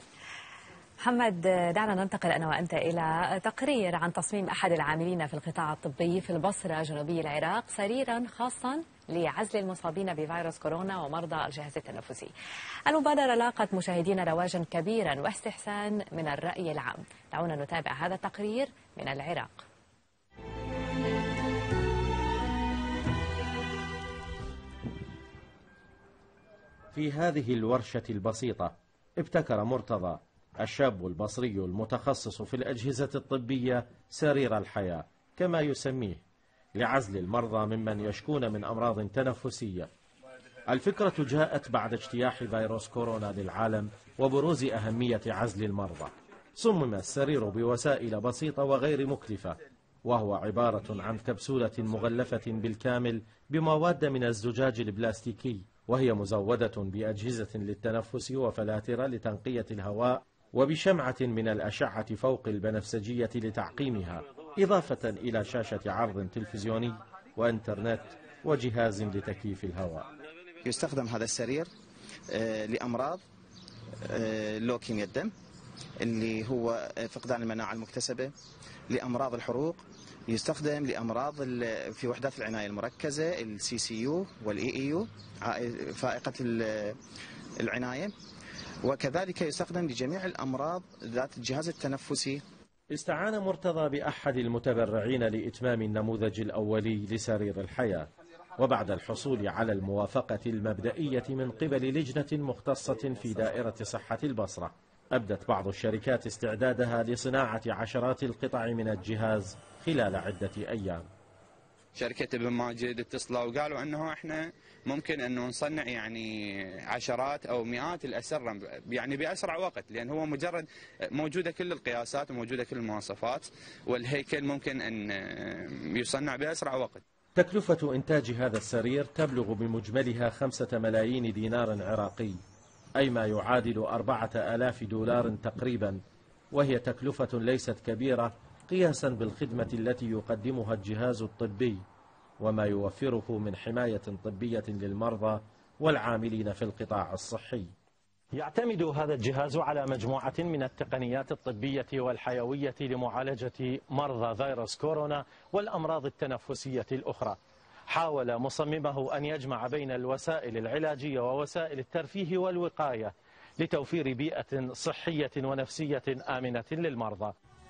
محمد، دعنا ننتقل أنا وأنت إلى تقرير عن تصميم أحد العاملين في القطاع الطبي في البصرة جنوبي العراق سريرا خاصا لعزل المصابين بفيروس كورونا ومرضى الجهاز التنفسي. المبادرة لاقت مشاهدين رواجا كبيرا واستحسان من الرأي العام. دعونا نتابع هذا التقرير من العراق. في هذه الورشة البسيطة ابتكر مرتضى الشاب البصري المتخصص في الأجهزة الطبية سرير الحياة كما يسميه لعزل المرضى ممن يشكون من أمراض تنفسية. الفكرة جاءت بعد اجتياح فيروس كورونا للعالم وبروز أهمية عزل المرضى. صمم السرير بوسائل بسيطة وغير مكلفة، وهو عبارة عن كبسولة مغلفة بالكامل بمواد من الزجاج البلاستيكي، وهي مزودة بأجهزة للتنفس وفلاتر لتنقية الهواء وبشمعة من الأشعة فوق البنفسجية لتعقيمها، إضافة إلى شاشة عرض تلفزيوني وإنترنت وجهاز لتكييف الهواء. يستخدم هذا السرير لأمراض لوكيميا الدم اللي هو فقدان المناعة المكتسبة، لأمراض الحروق، يستخدم لأمراض في وحدات العناية المركزة السي سي يو والإي إي يو فائقة العناية، وكذلك يستخدم لجميع الأمراض ذات الجهاز التنفسي. استعان مرتضى بأحد المتبرعين لإتمام النموذج الأولي لسرير الحياة، وبعد الحصول على الموافقة المبدئية من قبل لجنة مختصة في دائرة صحة البصرة، أبدت بعض الشركات استعدادها لصناعة عشرات القطع من الجهاز خلال عدة أيام. شركة ابن ماجد اتصلوا وقالوا أنه إحنا ممكن أنه نصنع يعني عشرات أو مئات الأسرة يعني بأسرع وقت، لأن هو مجرد موجودة كل القياسات وموجودة كل المواصفات، والهيكل ممكن أن يصنع بأسرع وقت. تكلفة إنتاج هذا السرير تبلغ بمجملها خمسة ملايين دينار عراقي، أي ما يعادل أربعة آلاف دولار تقريبا، وهي تكلفة ليست كبيرة قياسا بالخدمة التي يقدمها الجهاز الطبي وما يوفره من حماية طبية للمرضى والعاملين في القطاع الصحي. يعتمد هذا الجهاز على مجموعة من التقنيات الطبية والحيوية لمعالجة مرضى فيروس كورونا والأمراض التنفسية الأخرى. حاول مصممه أن يجمع بين الوسائل العلاجية ووسائل الترفيه والوقاية لتوفير بيئة صحية ونفسية آمنة للمرضى.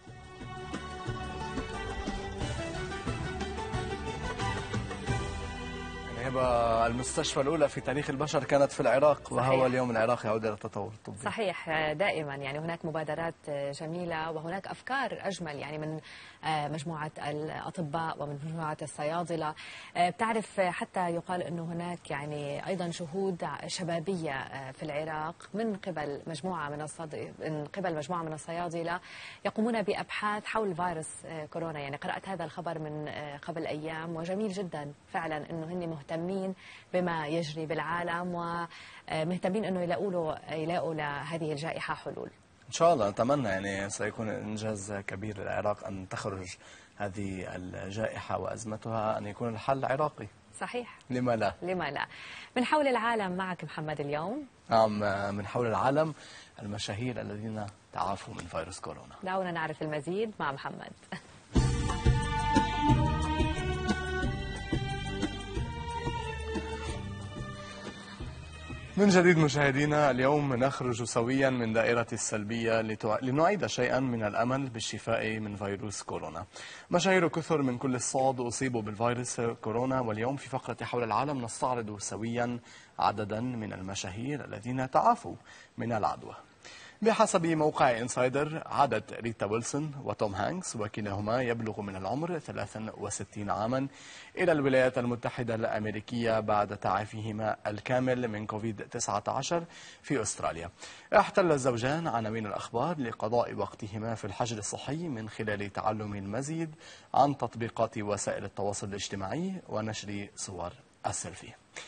هبة، المستشفى الأولى في تاريخ البشر كانت في العراق، وهو اليوم العراق يعود إلى التطور الطبي. صحيح، دائما يعني هناك مبادرات جميلة وهناك أفكار أجمل يعني من مجموعة الأطباء ومن مجموعة الصيادلة. بتعرف حتى يقال أنه هناك يعني أيضا شهود شبابية في العراق من قبل مجموعة من الصد... من قبل مجموعة من الصيادلة يقومون بأبحاث حول فيروس كورونا. يعني قرأت هذا الخبر من قبل أيام، وجميل جدا فعلا أنه هن مهتمين بما يجري بالعالم ومهتمين أنه يلاقوا له يلاقوا لهذه الجائحة حلول. إن شاء الله نتمنى، يعني سيكون إنجاز كبير للعراق أن تخرج هذه الجائحة وأزمتها، أن يكون الحل عراقي. صحيح، لما لا؟ لما لا؟ من حول العالم معك محمد اليوم. نعم، من حول العالم المشاهير الذين تعافوا من فيروس كورونا. دعونا نعرف المزيد مع محمد. من جديد مشاهدينا، اليوم نخرج سويا من دائرة السلبية لنعيد شيئا من الأمل بالشفاء من فيروس كورونا. مشاهير كثر من كل الصعد أصيبوا بالفيروس كورونا، واليوم في فقرة حول العالم نستعرض سويا عددا من المشاهير الذين تعافوا من العدوى. بحسب موقع إنسايدر، عادت ريتا ويلسون وتوم هانكس وكلاهما يبلغ من العمر ثلاثة وستين عاما إلى الولايات المتحدة الأمريكية بعد تعافيهما الكامل من كوفيد تسعة عشر في أستراليا. احتل الزوجان عناوين الأخبار لقضاء وقتهما في الحجر الصحي من خلال تعلم المزيد عن تطبيقات وسائل التواصل الاجتماعي ونشر صور السيلفي.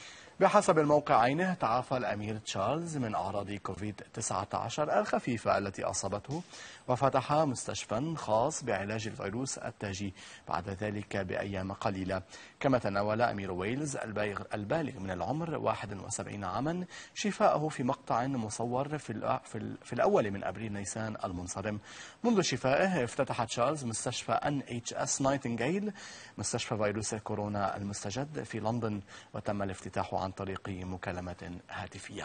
بحسب الموقع عينه، تعافى الأمير تشارلز من أعراض كوفيد تسعة عشر الخفيفة التي أصابته، وفتح مستشفى خاص بعلاج الفيروس التاجي بعد ذلك بأيام قليلة. كما تناول أمير ويلز البالغ من العمر واحد وسبعين عاما شفاءه في مقطع مصور في, في الأول من أبريل نيسان المنصرم. منذ شفائه افتتح تشارلز مستشفى إن إتش إس نايتنغيل، مستشفى فيروس كورونا المستجد في لندن، وتم الافتتاح عن طريق مكالمة هاتفية.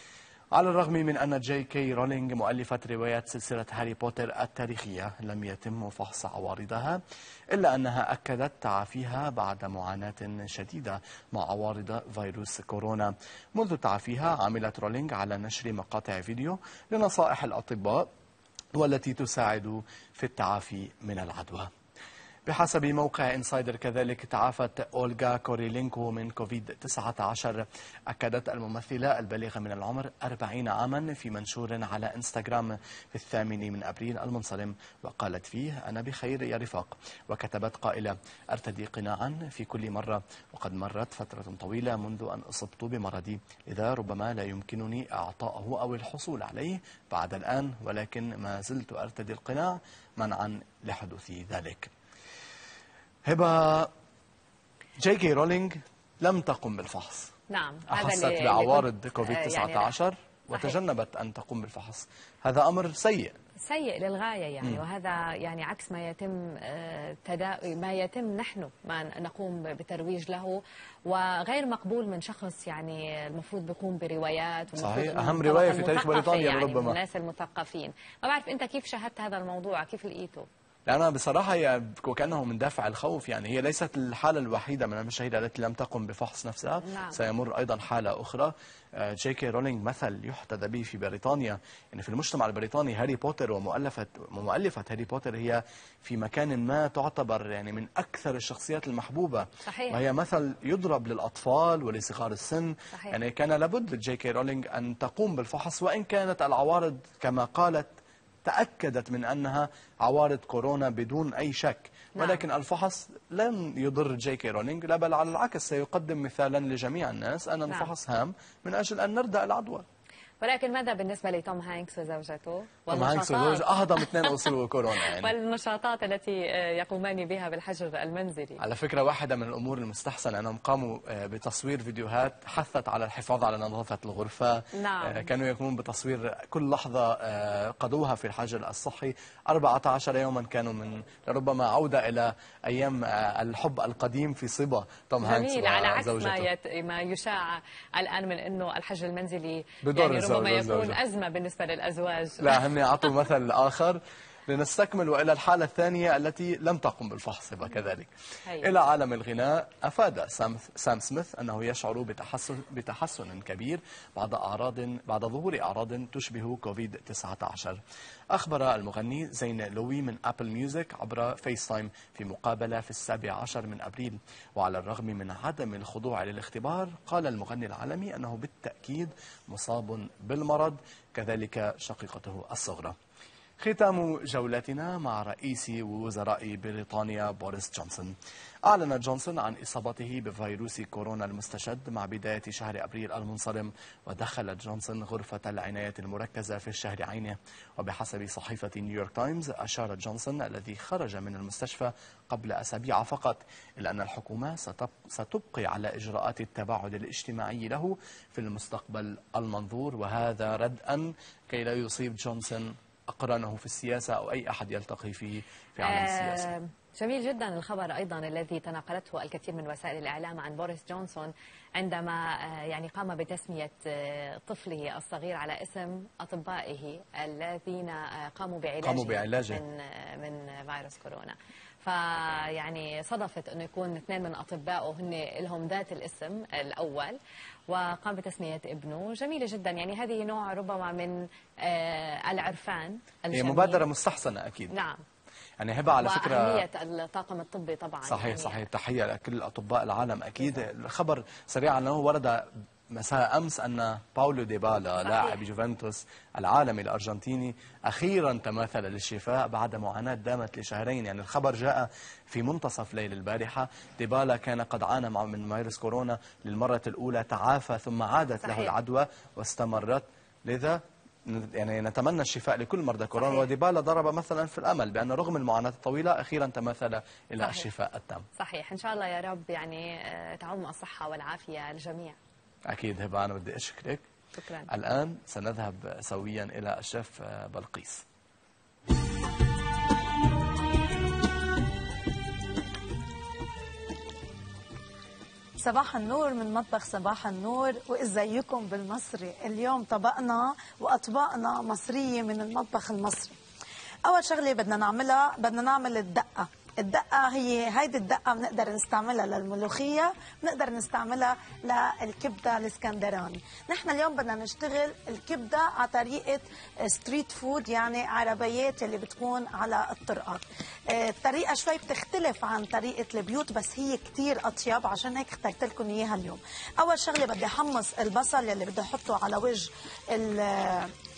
على الرغم من أن جي كي رولينج مؤلفة رواية سلسلة هاري بوتر التاريخية لم يتم فحص عوارضها، إلا أنها أكدت تعافيها بعد معاناة شديدة مع عوارض فيروس كورونا. منذ تعافيها عملت رولينج على نشر مقاطع فيديو لنصائح الأطباء والتي تساعد في التعافي من العدوى. بحسب موقع إنسايدر كذلك، تعافت أولغا كوريلينكو من كوفيد تسعة عشر. أكدت الممثلة البالغة من العمر أربعين عاما في منشور على إنستغرام في الثامن من أبريل المنصرم، وقالت فيه: أنا بخير يا رفاق. وكتبت قائلة: أرتدي قناعا في كل مرة، وقد مرت فترة طويلة منذ أن أصبت بمرضي، إذا ربما لا يمكنني إعطاءه أو الحصول عليه بعد الآن، ولكن ما زلت أرتدي القناع منعا لحدوث ذلك. هبة، جي كي رولينج لم تقم بالفحص. نعم، أحست بعوارض كوفيد تسعة عشر. وتجنبت أن تقوم بالفحص. هذا أمر سيء سيء للغاية يعني. مم. وهذا يعني عكس ما يتم آه، تدا... ما يتم نحن ما نقوم بترويج له، وغير مقبول من شخص يعني المفروض بيقوم بروايات. صحيح، أهم رواية في تاريخ بريطانيا يعني ربما. الناس المثقفين. ما بعرف أنت كيف شاهدت هذا الموضوع، كيف لقيته؟ لأن بصراحة هي وكأنه من دافع الخوف، يعني هي ليست الحالة الوحيدة من المشاهير التي لم تقم بفحص نفسها. نعم. سيمر أيضا حالة أخرى. جي كي رولينج مثل يحتذى به في بريطانيا، يعني في المجتمع البريطاني هاري بوتر ومؤلفة ومؤلفة هاري بوتر هي في مكان ما تعتبر يعني من أكثر الشخصيات المحبوبة. صحيح. وهي مثل يضرب للأطفال ولصغار السن. صحيح. يعني كان لابد لجي كي رولينج أن تقوم بالفحص، وإن كانت العوارض كما قالت تأكدت من أنها عوارض كورونا بدون أي شك. نعم. ولكن الفحص لن يضر جي كي رولينج، لا بل على العكس سيقدم مثالا لجميع الناس أن نعم. الفحص هام من أجل أن نردع العدوى. ولكن ماذا بالنسبة لتوم هانكس وزوجته؟ توم هانكس وزوجته أهضم اثنين أصيبوا كورونا يعني. والنشاطات التي يقومان بها بالحجر المنزلي. على فكرة واحدة من الأمور المستحسنة أنهم قاموا بتصوير فيديوهات حثت على الحفاظ على نظافة الغرفة. نعم. كانوا يقومون بتصوير كل لحظة قضوها في الحجر الصحي. أربعة عشر يوما كانوا من ربما عودة إلى أيام الحب القديم في صبا توم هانكس جميل، على عكس وزوجته. ما, يت... ما يشاع الآن من أنه الحجر المنزلي بدور يعني ربما يكون الزوجة. أزمة بالنسبة للأزواج. لا، هم يعطوا مثل آخر. لنستكمل وإلى الحالة الثانية التي لم تقم بالفحص كذلك. هي. إلى عالم الغناء. أفاد سام, سام سميث أنه يشعر بتحسن, بتحسن كبير بعد أعراض بعد ظهور أعراض تشبه كوفيد تسعة عشر. أخبر المغني زين لوي من أبل ميوزك عبر فيس تايم في مقابلة في السابع عشر من أبريل. وعلى الرغم من عدم الخضوع للاختبار، قال المغني العالمي أنه بالتأكيد مصاب بالمرض، كذلك شقيقته الصغرى. ختام جولتنا مع رئيس وزراء بريطانيا بوريس جونسون. أعلن جونسون عن إصابته بفيروس كورونا المستجد مع بداية شهر أبريل المنصرم، ودخل جونسون غرفة العناية المركزة في الشهر عينه. وبحسب صحيفة نيويورك تايمز، أشار جونسون الذي خرج من المستشفى قبل أسابيع فقط إلى أن الحكومة ستبقي على إجراءات التباعد الاجتماعي له في المستقبل المنظور، وهذا ردءا كي لا يصيب جونسون أقرانه في السياسة أو أي أحد يلتقي فيه في عالم السياسة. آه جميل جدا الخبر أيضا الذي تناقلته الكثير من وسائل الإعلام عن بوريس جونسون عندما آه يعني قام بتسمية آه طفله الصغير على اسم أطبائه الذين آه قاموا بعلاجه, قاموا بعلاجه. من, آه من فيروس كورونا. فيعني صدفت أنه يكون اثنين من أطبائه هن لهم ذات الاسم الأول، وقام بتسمية ابنه. جميلة جدا، يعني هذه نوع ربما من آه العرفان الجميل. هي مبادرة مستحسنة أكيد. نعم. يعني هبة على فكرة وأهمية الطاقم الطبي طبعا. صحيح يعني صحيح، تحية لكل أطباء العالم أكيد. الخبر سريعا أنه ورد مساء أمس أن باولو ديبالا صحيح. لاعب يوفنتوس العالمي الأرجنتيني أخيرا تماثل للشفاء بعد معاناة دامت لشهرين. يعني الخبر جاء في منتصف ليل البارحة. ديبالا كان قد عانى من فيروس كورونا للمرة الأولى، تعافى ثم عادت صحيح. له العدوى واستمرت، لذا يعني نتمنى الشفاء لكل مرضى كورونا. صحيح. وديبالا ضرب مثلا في الأمل بأن رغم المعاناة الطويلة أخيرا تماثل إلى صحيح. الشفاء التام. صحيح، إن شاء الله يا رب يعني تعم الصحة والعافية الجميع. أكيد هبة، أنا بدي أشكرك. شكرا. الآن سنذهب سويا إلى الشيف بلقيس. صباح النور من مطبخ صباح النور، وإزيكم بالمصري. اليوم طبقنا وأطباقنا مصرية من المطبخ المصري. أول شغلة بدنا نعملها، بدنا نعمل الدقة. الدقة هي هيدي الدقة بنقدر نستعملها للملوخية، بنقدر نستعملها للكبدة الاسكندراني. نحن اليوم بدنا نشتغل الكبدة على طريقة ستريت فود، يعني عربيات اللي بتكون على الطرقات. الطريقة شوي بتختلف عن طريقة البيوت، بس هي كتير أطيب، عشان هيك اخترت لكم إياها اليوم. أول شغلة بدي أحمص البصل اللي بدي أحطه على وجه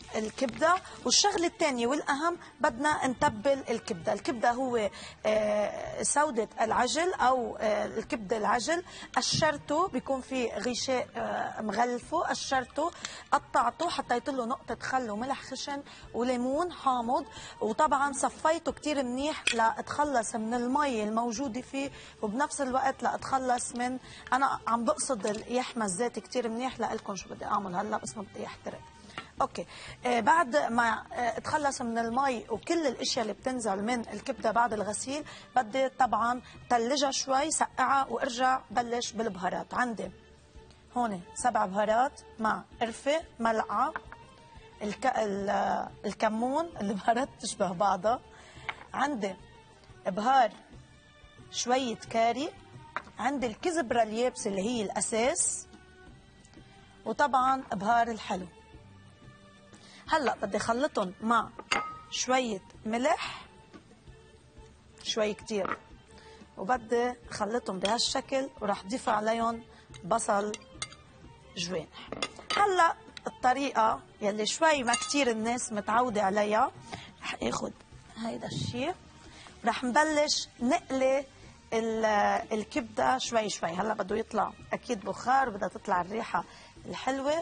الكبده. والشغله الثانيه والاهم بدنا نتبل الكبده. الكبده هو آه، سوده العجل او آه، الكبده العجل. قشرته بيكون في غشاء آه، مغلفه، قشرته قطعته حطيت له نقطه خل وملح خشن وليمون حامض، وطبعا صفيته كتير منيح لاتخلص من المي الموجوده فيه، وبنفس الوقت لاتخلص من، انا عم بقصد يحمى الزيت كتير منيح. لقلكم شو بدي اعمل هلا بس ما بدي يحترق. اوكي آه بعد ما آه اتخلص من المي وكل الاشياء اللي بتنزل من الكبده بعد الغسيل، بدي طبعا تلجها شوي، سقعها وارجع بلش بالبهارات. عندي هون سبع بهارات مع قرفه، ملعقه الك... الكمون، البهارات تشبه بعضها. عندي بهار شويه كاري، عندي الكزبره اليابسه اللي هي الاساس، وطبعا بهار الحلو. هلا بدي اخلطهم مع شويه ملح، شوي كتير، وبدي اخلطهم بهالشكل، وراح ضيف عليهم بصل جوانح. هلا الطريقه يلي شوي ما كتير الناس متعوده عليها، رح اخذ هيدا الشيء، رح نبلش نقلي الكبده شوي شوي. هلا بده يطلع اكيد بخار، بدها تطلع الريحه الحلوه.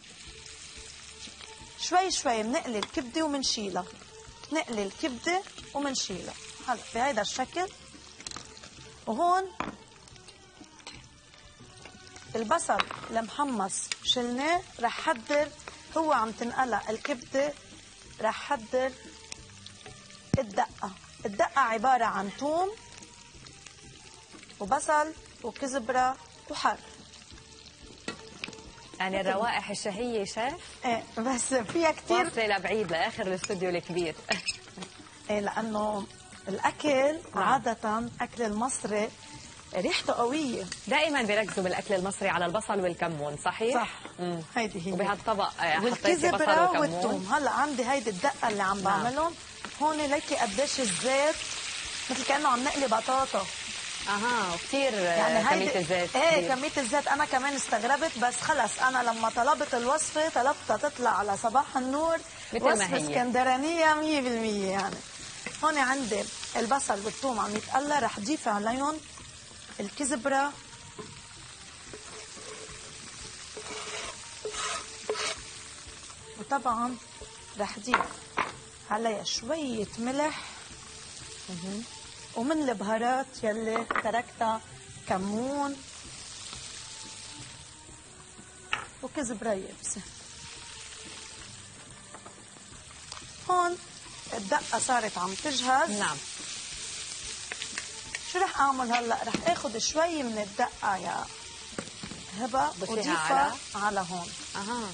شوي شوي بنقلي الكبده ومنشيلها، نقلي الكبده ومنشيلها هلا بهيدا الشكل. وهون البصل المحمص شلناه، رح حضر، هو عم تنقلى الكبده رح حضر الدقه. الدقه عباره عن ثوم وبصل وكزبره وحر. يعني الروائح الشهية شيف؟ ايه بس فيها كثير واصلة لبعيد لاخر الاستوديو الكبير. ايه لانه الاكل عادة اكل المصري ريحته قوية. دائما بيركزوا بالاكل المصري على البصل والكمون، صحيح؟ صح. مم. هيدي هي. وبهالطبق حطيتي بصل والكزبرة وكمون والثوم. هلا عندي هيدي الدقة اللي عم بعملهم هون. ليكي قديش الزيت مثل كأنه عم نقلي بطاطا. اها كثير يعني كمية الزيت. ايه كمية الزيت انا كمان استغربت، بس خلص انا لما طلبت الوصفة طلبتها تطلع على صباح النور وصفة اسكندرانية مية بالمية. يعني هون عندي البصل والثوم عم يتقلى، رح ضيف عليهم الكزبرة وطبعا رح ضيف عليها شوية ملح ومن البهارات يلي تركتها كمون وكزبرة يابسة. هون الدقة صارت عم تجهز. نعم. شو رح اعمل هلا؟ رح اخذ شوي من الدقة يا هبة وضيفها على... على هون. اها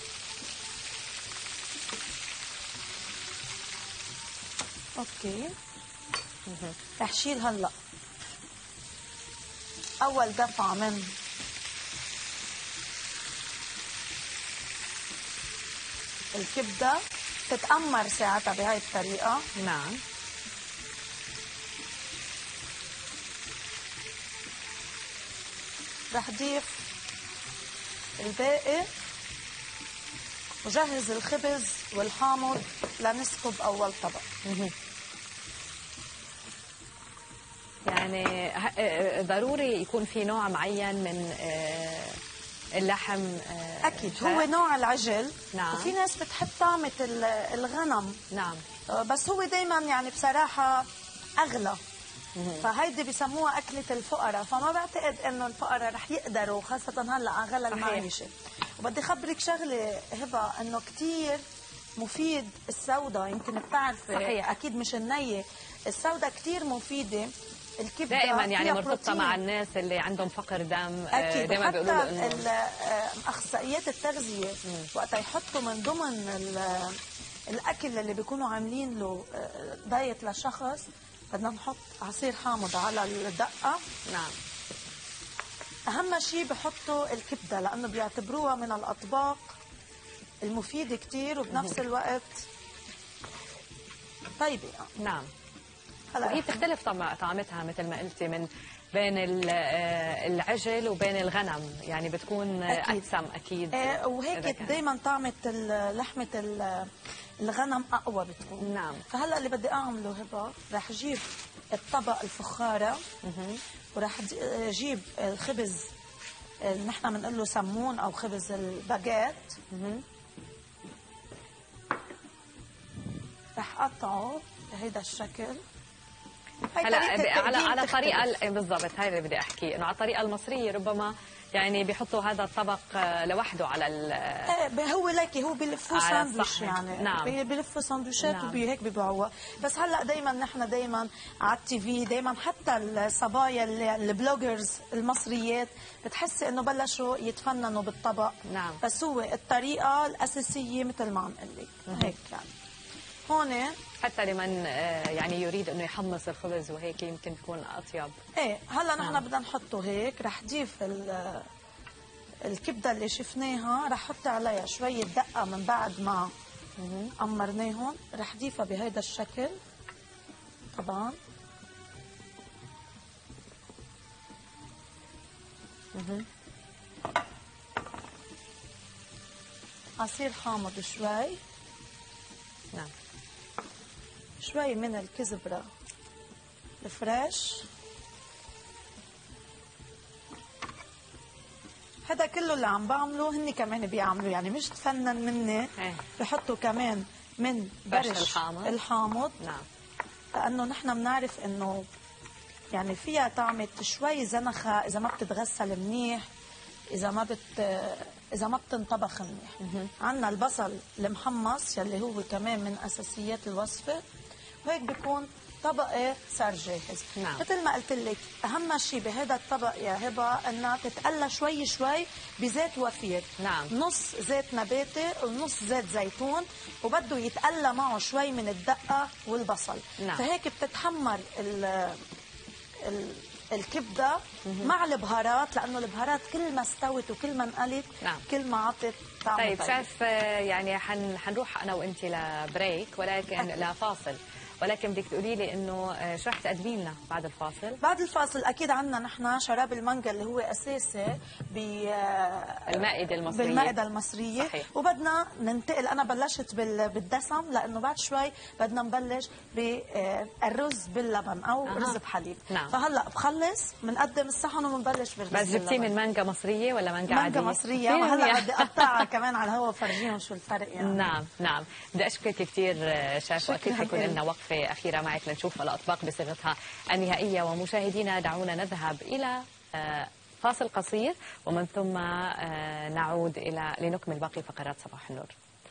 اوكي. رح شيل هلا اول دفعة من الكبدة، تتأمر ساعتها بهاي الطريقة. نعم. رح ضيف الباقي وجهز الخبز والحامض لنسكب اول طبق. يعني ضروري يكون في نوع معين من اللحم. اكيد هو نوع العجل. نعم. وفي ناس بتحب طعمة الغنم. نعم. بس هو دايما يعني بصراحة اغلى، فهيدي بسموها أكلة الفقراء، فما بعتقد إنه الفقراء رح يقدروا، خاصة هلا على غلا المعيشة. وبدي خبرك شغلة هبة، إنه كتير مفيد السوداء، يمكن بتعرفي. صحيح. أكيد مش النية، السوداء كتير مفيدة. الكبدة دائما يعني مرتبطة بروتين. مع الناس اللي عندهم فقر دم. أكيد. دائما بيقولوا إنه أخصائيات التغذية وقت يحطوا من ضمن الأكل اللي بيكونوا عاملين له دايت لشخص، بدنا نحط عصير حامض على الدقة. نعم. أهم شيء بحطوا الكبدة لأنه بيعتبروها من الأطباق المفيدة كتير وبنفس الوقت طيبة. نعم. هلا هي بتختلف طعمتها مثل ما قلتي من بين العجل وبين الغنم، يعني بتكون أكيد. أدسم أكيد. آه وهيك دايما طعمة لحمة الغنم أقوى بتكون. نعم. فهلا اللي بدي أعمله هبة رح جيب الطبق الفخارة ورح أجيب الخبز اللي نحن بنقول له سمون أو خبز الباجيت. رح أقطعه بهيدا الشكل. هلا على على طريقه بالضبط، هاي اللي بدي احكي، انه على الطريقه المصريه ربما يعني بيحطوا هذا الطبق لوحده على ال ايه هو ليكي هو بيلفوه ساندويش يعني. نعم. بيلفوا ساندويشات نعم. وهيك بيبيعوها. بس هلا دائما نحن دائما على التي في دائما حتى الصبايا البلوجرز المصريات بتحسي انه بلشوا يتفننوا بالطبق. نعم. بس هو الطريقه الاساسيه مثل ما عم اقول لك هيك يعني. هون حتى لمن يعني يريد انه يحمص الخبز وهيك يمكن تكون اطيب. ايه هلا نحن بدنا نحطه هيك. رح ضيف الكبده اللي شفناها، رح احط عليها شويه دقه من بعد ما امرناهم، رح ضيفها بهذا الشكل طبعا. عصير حامض شوي. نعم. شوي من الكزبرة الفريش. هذا كله اللي عم بعمله هني كمان بيعملوا، يعني مش تفنن مني. بحطوا كمان من برش الحامض. الحامض. نعم. لأنه نحن بنعرف إنه يعني فيها طعمة شوي زنخة إذا ما بتتغسل منيح، إذا ما بت إذا ما بتنطبخ منيح. عندنا البصل المحمص يلي هو كمان من أساسيات الوصفة، وهيك بيكون طبقة صار جاهز. نعم. مثل ما قلت لك أهم شيء بهذا الطبق يا هبة إنها تتقلى شوي شوي بزيت وفير. نعم. نص زيت نباتي ونص زيت زيتون، وبده يتقلى معه شوي من الدقة والبصل. نعم. فهيك بتتحمر ال ال الكبده مع البهارات، لانه البهارات كل ما استوت وكل ما انقلت. نعم. كل ما عطت طعم. طيب شايف يعني حن حنروح انا وانت لبريك ولكن أكيد. لفاصل، ولكن بدك تقولي لي انه شو رح تقدمي لنا بعد الفاصل؟ بعد الفاصل اكيد عندنا نحن شراب المانجا اللي هو اساسي بالمائده المصريه. بالمائده المصريه. صحيح. وبدنا ننتقل، انا بلشت بالدسم لانه بعد شوي بدنا نبلش بالرز باللبن او أه. رز بحليب. نعم. فهلا بخلص بنقدم الصحن وبنبلش بالرز بس جبتيه من مانجا مصريه ولا مانجا عاديه؟ مانجا مصريه، وهلا بدي اقطعها كمان على الهواء وفرجيهم شو الفرق يعني. نعم نعم. بدي اشكرك كثير شاف، واكيد حيكون لنا وقفه اخيره معك لنشوف الأطباق بصيغتها النهائية. ومشاهدينا دعونا نذهب إلى فاصل قصير ومن ثم نعود إلى لنكمل باقي فقرات صباح النور.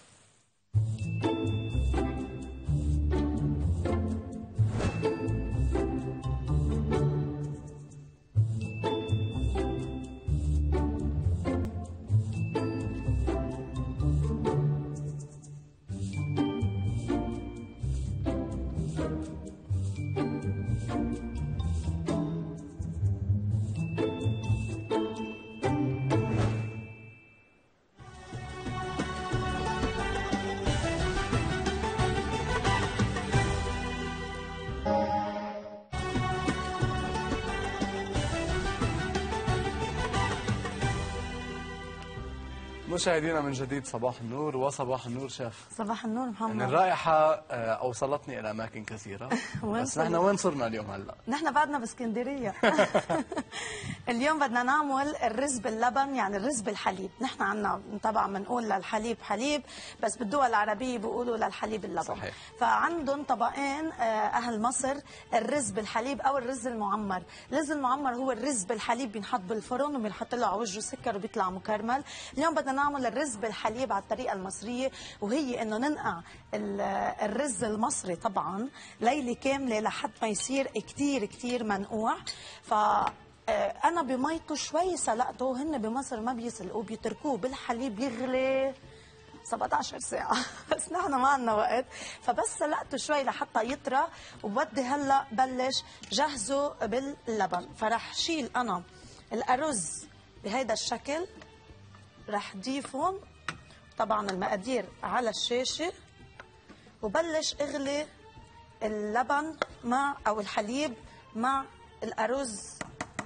مشاهدينا من جديد صباح النور وصباح النور شاف. صباح النور محمد. يعني الرائحة أوصلتني إلى أماكن كثيرة. بس نحن وين صرنا اليوم هلا؟ نحن بعدنا باسكندرية. اليوم بدنا نعمل الرز باللبن، يعني الرز بالحليب. نحن عنا طبعا بنقول للحليب حليب، بس بالدول العربية بيقولوا للحليب اللبن. صحيح. فعندهم طبقين أهل مصر، الرز بالحليب أو الرز المعمر. الرز المعمر هو الرز بالحليب بينحط بالفرن وبينحط له على وجهه سكر وبيطلع مكرمل. اليوم بدنا نعمل الرز بالحليب على الطريقة المصرية، وهي إنه ننقع الرز المصري طبعا ليلة كاملة لحد ما يصير كتير كتير منقوع. ف أنا بميته شوي سلقته، وهن بمصر ما بيسلقوه، بيتركوه بالحليب يغلي سبعة عشر ساعة. بس نحن ما عندنا وقت، فبس سلقته شوي لحتى يطرى، وبدي هلا بلش جهزه باللبن. فرح شيل أنا الأرز بهيدا الشكل، رح ضيفهم طبعا المقادير على الشاشة، وبلش اغلي اللبن مع او الحليب مع الأرز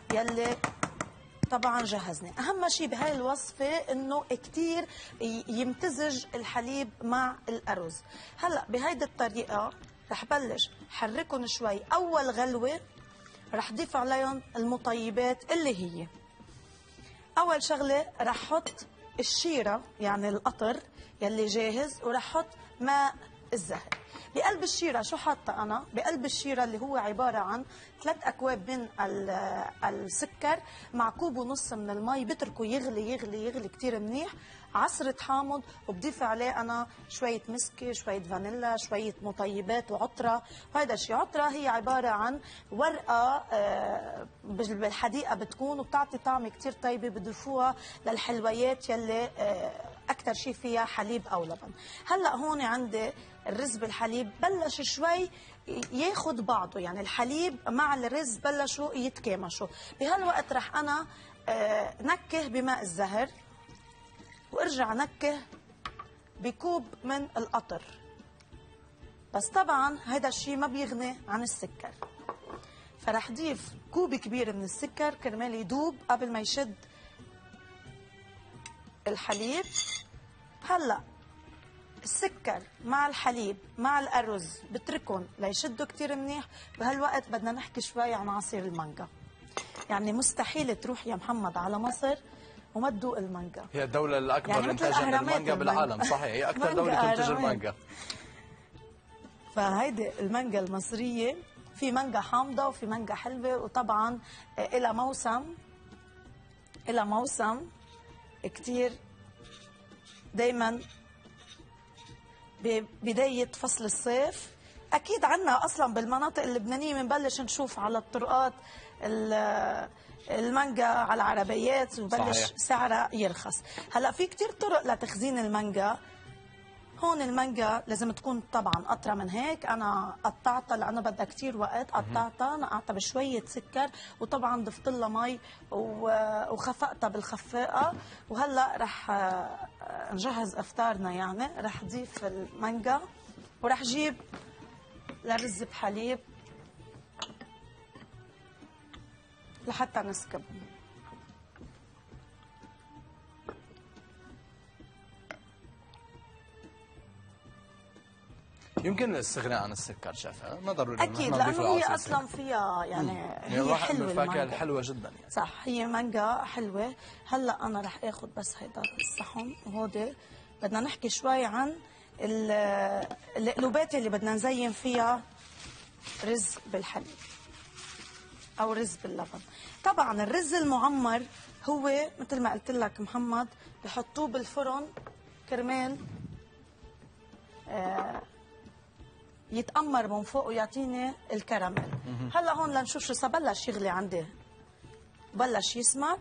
يلي طبعا جهزناه. اهم شيء بهاي الوصفه انه كتير يمتزج الحليب مع الارز. هلا بهيدي الطريقه رح بلش حركهم شوي. اول غلوه رح ضيف عليهم المطيبات اللي هي اول شغله رح حط الشيره يعني القطر يلي جاهز، ورح حط ماء الزهر. بقلب الشيره شو حاطه انا؟ بقلب الشيره اللي هو عباره عن ثلاث اكواب من السكر مع كوب ونص من المي، بتركه يغلي يغلي يغلي كتير منيح، عصره حامض، وبضيف عليه انا شويه مسكه، شويه فانيلا، شويه مطيبات وعطره. وهذا الشيء عطره هي عباره عن ورقه بالحديقه بتكون وبتعطي طعم كتير طيبه، بضيفوها للحلويات يلي اكثر شيء فيها حليب او لبن. هلا هون عندي الرز بالحليب بلش شوي ياخد بعضه، يعني الحليب مع الرز بلشوا يتكامشوا. بهالوقت رح انا نكه بماء الزهر وارجع نكه بكوب من القطر، بس طبعا هذا الشيء ما بيغني عن السكر، فرح ضيف كوب كبير من السكر كرمال يدوب قبل ما يشد الحليب. هلا السكر مع الحليب مع الارز بتركهم ليشدوا كتير منيح. بهالوقت بدنا نحكي شوي عن عصير المانجا. يعني مستحيل تروح يا محمد على مصر وما تذوق المانجا. هي الدولة الأكبر يعني إنتاجا للمانجا بالعالم، صحيح، هي أكثر دولة تنتج المانجا. فهيدي المانجا المصرية في مانجا حامضة وفي مانجا حلوة، وطبعا إلها موسم إلها موسم كتير دايما ببداية فصل الصيف. أكيد عنا أصلا بالمناطق اللبنانية بنبلش نشوف على الطرقات المانجا على العربيات وبلش صحيح. سعرها يرخص. هلا في كتير طرق لتخزين المانجا. هون المانجا لازم تكون طبعا قطره من هيك، انا قطعتها لانه بدها كتير وقت، قطعتها نقعتها بشويه سكر وطبعا ضفت لها مي وخفقتها بالخفاقه. وهلا رح نجهز افطارنا، يعني رح ضيف المانجا ورح جيب لرز بحليب لحتى نسكب. يمكن الاستغناء عن السكر شافها، ما ضروري اكيد لانه هي اصلا فيها يعني هي حلوه الفاكهه الحلوه جدا يعني. صح، هي مانجا حلوه. هلا انا رح اخذ بس هيدا الصحن وهودي بدنا نحكي شوي عن القلوبات اللي بدنا نزين فيها رز بالحليب او رز باللبن. طبعا الرز المعمر هو مثل ما قلت لك محمد بحطوه بالفرن كرمال آه يتأمر من فوق ويعطيني الكراميل. هلا هون لنشوف شو صار. بلش يغلي عندي، بلش يسمك.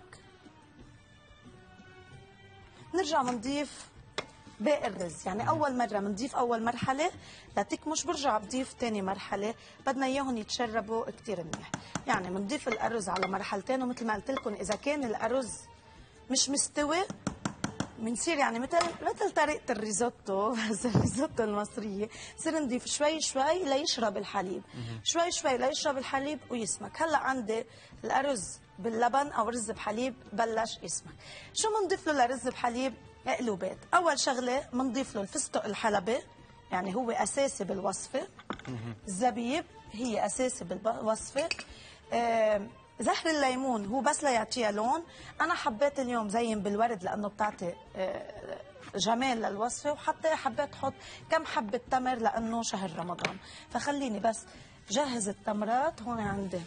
نرجع بنضيف باقي الرز، يعني اول مره بنضيف اول مرحله لتكمش، برجع بضيف ثاني مرحله. بدنا اياهم يتشربوا كثير منيح. يعني بنضيف الارز على مرحلتين، ومثل ما قلت لكم اذا كان الارز مش مستوي بنصير يعني مثل مثل طريقه الريزوتو، بس الريزوتو المصريه بصير نضيف شوي شوي ليشرب الحليب، شوي شوي ليشرب الحليب ويسمك. هلا عندي الارز باللبن او رز بحليب بلش يسمك. شو بنضيف له لرز بحليب؟ قلوبات. اول شغله بنضيف له الفستق الحلبي، يعني هو اساسي بالوصفه. الزبيب هي اساسي بالوصفه. آه زهر الليمون هو بس ليعطيها لون. انا حبيت اليوم زين بالورد لانه بتعطي جمال للوصفه، وحتى حبيت احط كم حبه تمر لانه شهر رمضان. فخليني بس جهز التمرات. هون عندي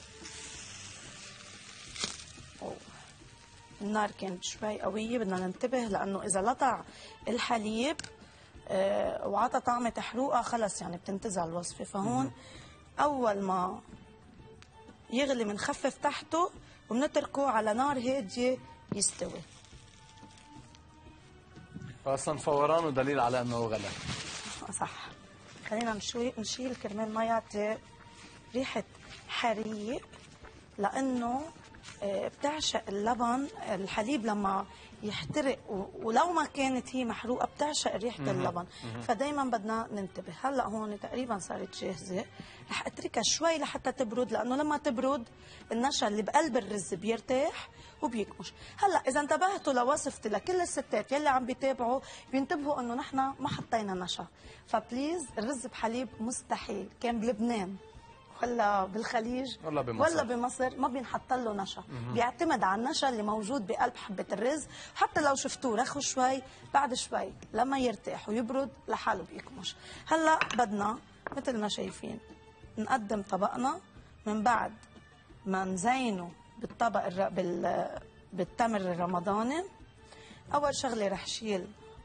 أوه. النار كانت شوي قويه، بدنا ننتبه لانه اذا لطع الحليب آه وعطى طعمه حروقه خلص يعني بتنتزع الوصفه. فهون اول ما يغلي بنخفف تحته وبنتركه على نار هاديه يستوي. اصلا فورانه دليل على انه غلى. صح. خلينا نشوي نشيل كرمال ما يعطي ريحه حريق، لانه آه، بتعشق اللبن، الحليب لما يحترق و- ولو ما كانت هي محروقه بتعشق ريحه مهم. اللبن. مهم. فدايما بدنا ننتبه. هلا هون تقريبا صارت جاهزه، رح اتركها شوي لحتى تبرد، لانه لما تبرد النشا اللي بقلب الرز بيرتاح وبيكمش. هلا اذا انتبهتوا لوصفتي لكل الستات يلي عم بيتابعوا بينتبهوا انه نحن ما حطينا نشا، فبليز الرز بحليب مستحيل، كان بلبنان ولا بالخليج ولا بمصر. ولا بمصر ما بينحط له نشا. مهم. بيعتمد على النشا اللي موجود بقلب حبه الرز. حتى لو شفتوه رخوا شوي، بعد شوي لما يرتاح ويبرد لحاله بيكمش. هلا بدنا مثل ما شايفين نقدم طبقنا من بعد ما نزينه بالطبق الر... بال... بالتمر الرمضاني. اول شغله رح شيل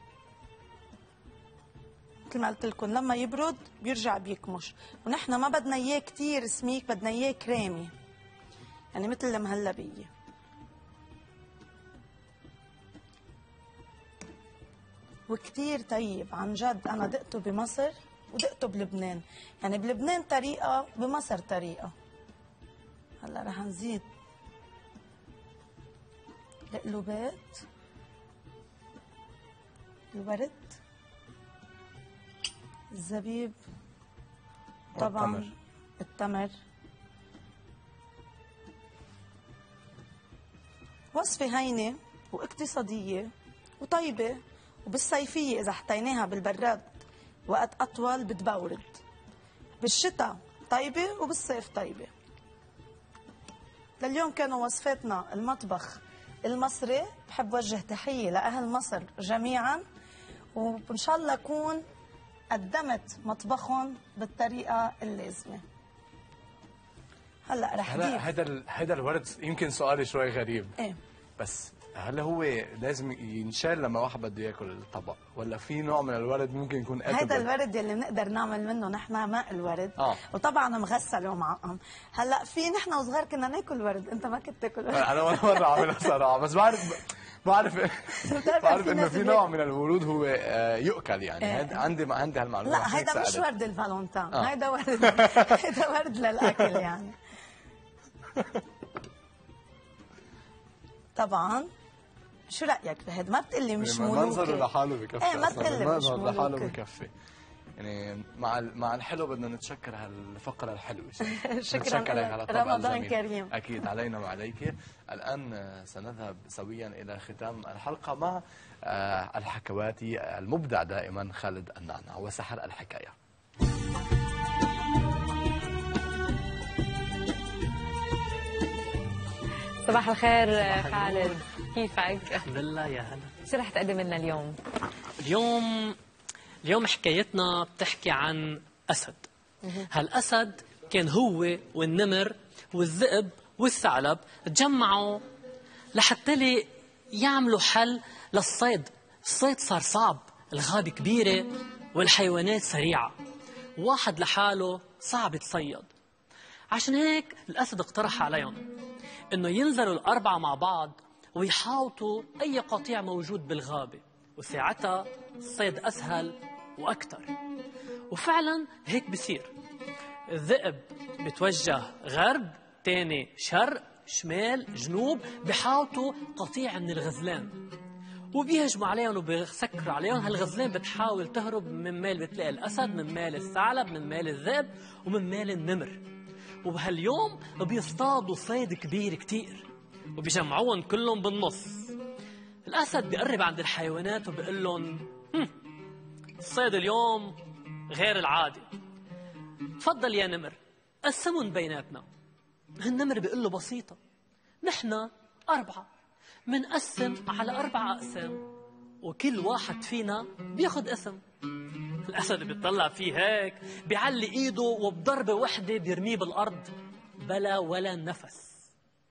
مثل ما قلت لكم لما يبرد بيرجع بيكمش، ونحن ما بدنا اياه كثير سميك، بدنا اياه كريمي يعني مثل المهلبيه. وكثير طيب عن جد. انا دقته بمصر ودقته بلبنان، يعني بلبنان طريقه بمصر طريقه. هلا رح نزيد القلوبات، الورد، الزبيب، طبعا والتمر. التمر. وصفة هينة واقتصادية وطيبة، وبالصيفية إذا حطيناها بالبراد وقت أطول بتبورد. بالشتاء طيبة وبالصيف طيبة. لليوم كانوا وصفاتنا المطبخ المصري. بحب وجه تحية لأهل مصر جميعا، وإن شاء الله أكون قدمت مطبخهم بالطريقة اللازمة. هلا رح هلا ضيف هذا ال- هذا الورد يمكن سؤالي شوي غريب، ايه بس هل هو لازم ينشال لما واحد بده ياكل الطبق، ولا في نوع من الورد ممكن يكون edible؟ هيدا الورد اللي بنقدر نعمل منه نحن ماء الورد. اه وطبعا مغسل ومعقم. هلا في نحن وصغار كنا ناكل ورد، انت ما كنت تاكل ورد. انا ولا مره عاملها صراحه، بس بعرف بعرف بعرف في انه ناس في بياكل- نوع من الورود هو آه، يؤكل يعني. إيه. هاد- عندي عندي هالمعلومه. لا عشان هيك هيدا مش سألت. ورد الفالنتين، آه. هيدا ورد هيدا ورد للاكل يعني. طبعا شو رايك بهذا؟ ما بتقلي مش يعني ملوكي. منظره لحاله بكفي. ايه ما أصلاً. تقلي مش المنظر لحاله ملوكي. بكفي. يعني مع ال- مع الحلو بدنا نتشكر هالفقره الحلوه. شكراً نتشكر لك. على الطبق رمضان الجميل. كريم. اكيد علينا وعليك. الان آه، سنذهب سويا الى ختام الحلقه مع آه، الحكواتي المبدع دائما خالد النعنع وسحر الحكايه. صباح الخير خالد، كيفك؟ الحمد لله يا هلا. شو رح تقدم لنا اليوم؟ اليوم اليوم حكايتنا بتحكي عن أسد. هالأسد كان هو والنمر والذئب والثعلب تجمعوا لحتى لي يعملوا حل للصيد. الصيد صار صعب، الغابة كبيرة والحيوانات سريعة، واحد لحاله صعب يتصيد. عشان هيك الأسد اقترح عليهم إنه ينزلوا الأربعة مع بعض ويحاوطوا أي قطيع موجود بالغابة، وساعتها الصيد أسهل وأكتر. وفعلا هيك بصير. الذئب بتوجه غرب، تاني شرق، شمال، جنوب، بحاوطوا قطيع من الغزلان وبيهجموا عليهم وبيسكروا عليهم. هالغزلان بتحاول تهرب، من مال بتلاقي الأسد، من مال الثعلب، من مال الذئب، ومن مال النمر. وبهاليوم بيصطادوا صيد كبير كتير وبيجمعوهم كلهم بالنص. الأسد بيقرب عند الحيوانات وبيقول لهم هم، الصيد اليوم غير العادي، تفضل يا نمر قسمهم بيناتنا. النمر بيقول له بسيطة، نحن أربعة منقسم على أربع أقسام وكل واحد فينا بياخد اسم. الأسد بيطلع فيه هيك، بيعلي إيده وبضربة وحدة بيرميه بالأرض بلا ولا نفس.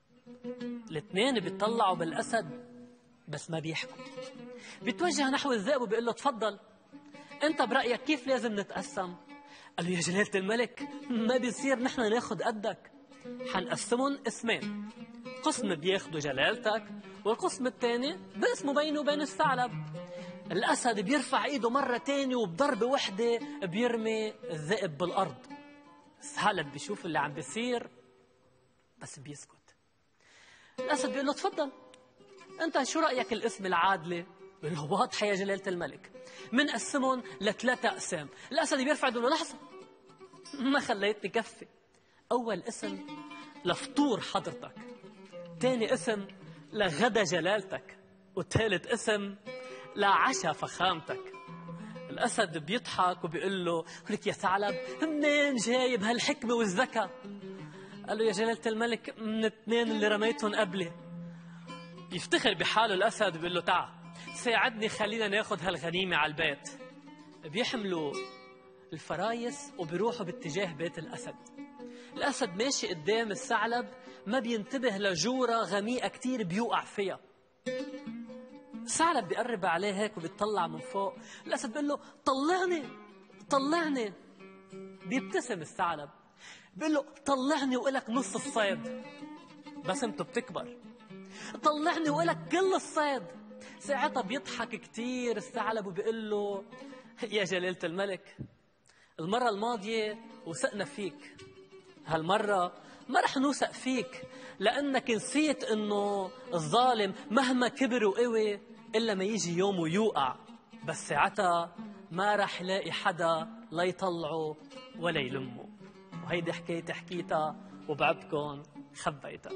الاثنين بيطلعوا بالأسد بس ما بيحكوا. بيتوجه نحو الذئب وبيقول له تفضل، أنت برأيك كيف لازم نتقسم؟ قال له يا جلالة الملك ما بيصير نحن ناخد قدك، حنقسمهم اسمين، قسم بياخده جلالتك والقسم الثاني باسمه بينه وبين الثعلب. الأسد بيرفع إيده مرة تانية وبضربة وحدة بيرمي الذئب بالأرض. الثعلب بيشوف اللي عم بيصير بس بيسكت. الأسد بيقول له تفضل، أنت شو رأيك الاسم العادلة؟ بيقول له واضحة يا جلالة الملك، منقسمهم لثلاثة أقسام. الأسد بيرفع يقول له لحظة، ما خليتني كفي. أول اسم لفطور حضرتك، تاني اسم لغدا جلالتك، وثالث اسم لعشا فخامتك. الأسد بيضحك وبيقول له لك يا ثعلب منين جايب هالحكمة والذكاء؟ قال له يا جلالة الملك من الاثنين اللي رميتهم قبلي. بيفتخر بحاله الأسد وبيقول له تعال ساعدني خلينا ناخذ هالغنيمة على البيت. بيحملوا الفرايس وبيروحوا باتجاه بيت الأسد. الأسد ماشي قدام الثعلب ما بينتبه لجورة غميقة كتير بيوقع فيها. الثعلب بيقرب عليه هيك وبيطلع من فوق. الأسد بيقول له طلعني طلعني. بيبتسم الثعلب بيقول له طلعني وإلك نص الصيد. بسمته بتكبر. طلعني وإلك كل الصيد. ساعتها بيضحك كتير الثعلب وبيقول له يا جلالة الملك المرة الماضية وثقنا فيك، هالمرة ما رح نوثق فيك لأنك نسيت إنه الظالم مهما كبر وقوي إلا ما يجي يوم ويوقع، بس ساعتها ما رح يلاقي حدا لا يطلعه ولا يلمه. وهيدي حكايتي حكيتها وبعدكم خبيتها.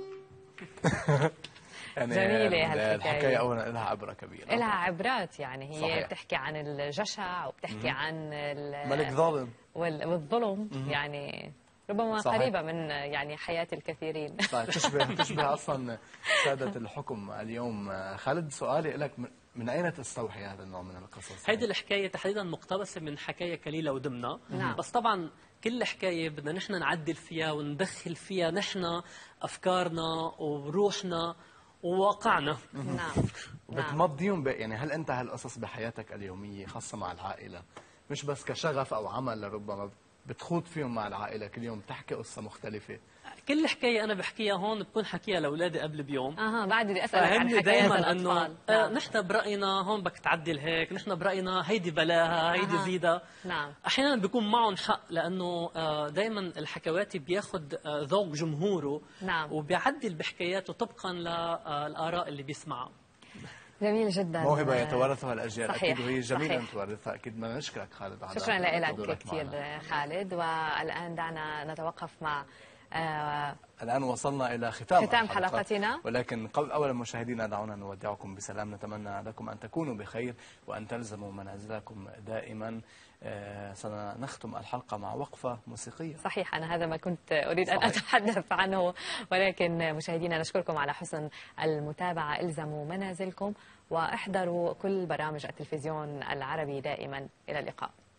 يعني جميلة هالحكاية. الحكاية أولا لها عبرة كبيرة، لها عبرات، يعني هي صحيح. بتحكي عن الجشع وبتحكي مم. عن ملك ظالم وال- والظلم. مم. يعني ربما صحيح. قريبة من يعني حياة الكثيرين. طيب تشبه تشبه أصلا سادة الحكم اليوم. خالد سؤالي لك، من أين تستوحي هذا النوع من القصص؟ هيدي الحكاية تحديدا مقتبسة من حكاية كليلة ودمنة. نعم. بس طبعا كل حكاية بدنا نحن نعدل فيها وندخل فيها نحن أفكارنا وروحنا وواقعنا. نعم. بتمضيهم ب... يعني هل أنت هالقصص بحياتك اليومية خاصة مع العائلة مش بس كشغف أو عمل، ربما بتخوض فيهم مع العائلة كل يوم تحكي قصة مختلفة؟ كل حكاية أنا بحكيها هون بكون حكيها لأولادي قبل بيوم. اها بعد بدي اسالك عن فهمني حكايات دائما انه الاطفال. آه نعم. نحن براينا هون بدك تعدل هيك، نحن براينا هيدي بلاها هيدي أها. زيدها. نعم. احيانا بيكون معهم حق لانه آه دائما الحكواتي بياخذ آه ذوق جمهوره. نعم. وبيعدل بحكاياته طبقا للاراء اللي بيسمعها. جميل جدا. موهبة يتوارثها الأجيال. صحيح. أكيد وهي جميلة أن صحيح. تورثها. أكيد بدنا نشكرك خالد على شكرا لك دورك كثير معنا. خالد. والآن دعنا نتوقف مع آه الآن وصلنا إلى ختام, ختام الحلقة. حلقتنا. ولكن قبل أولا مشاهدينا دعونا نودعكم بسلام. نتمنى لكم أن تكونوا بخير وأن تلزموا منازلكم دائما. آه سنختم الحلقة مع وقفة موسيقية. صحيح، أنا هذا ما كنت أريد أن صحيح. أتحدث عنه، ولكن مشاهدينا نشكركم على حسن المتابعة. الزموا منازلكم واحضروا كل برامج التلفزيون العربي دائما. إلى اللقاء.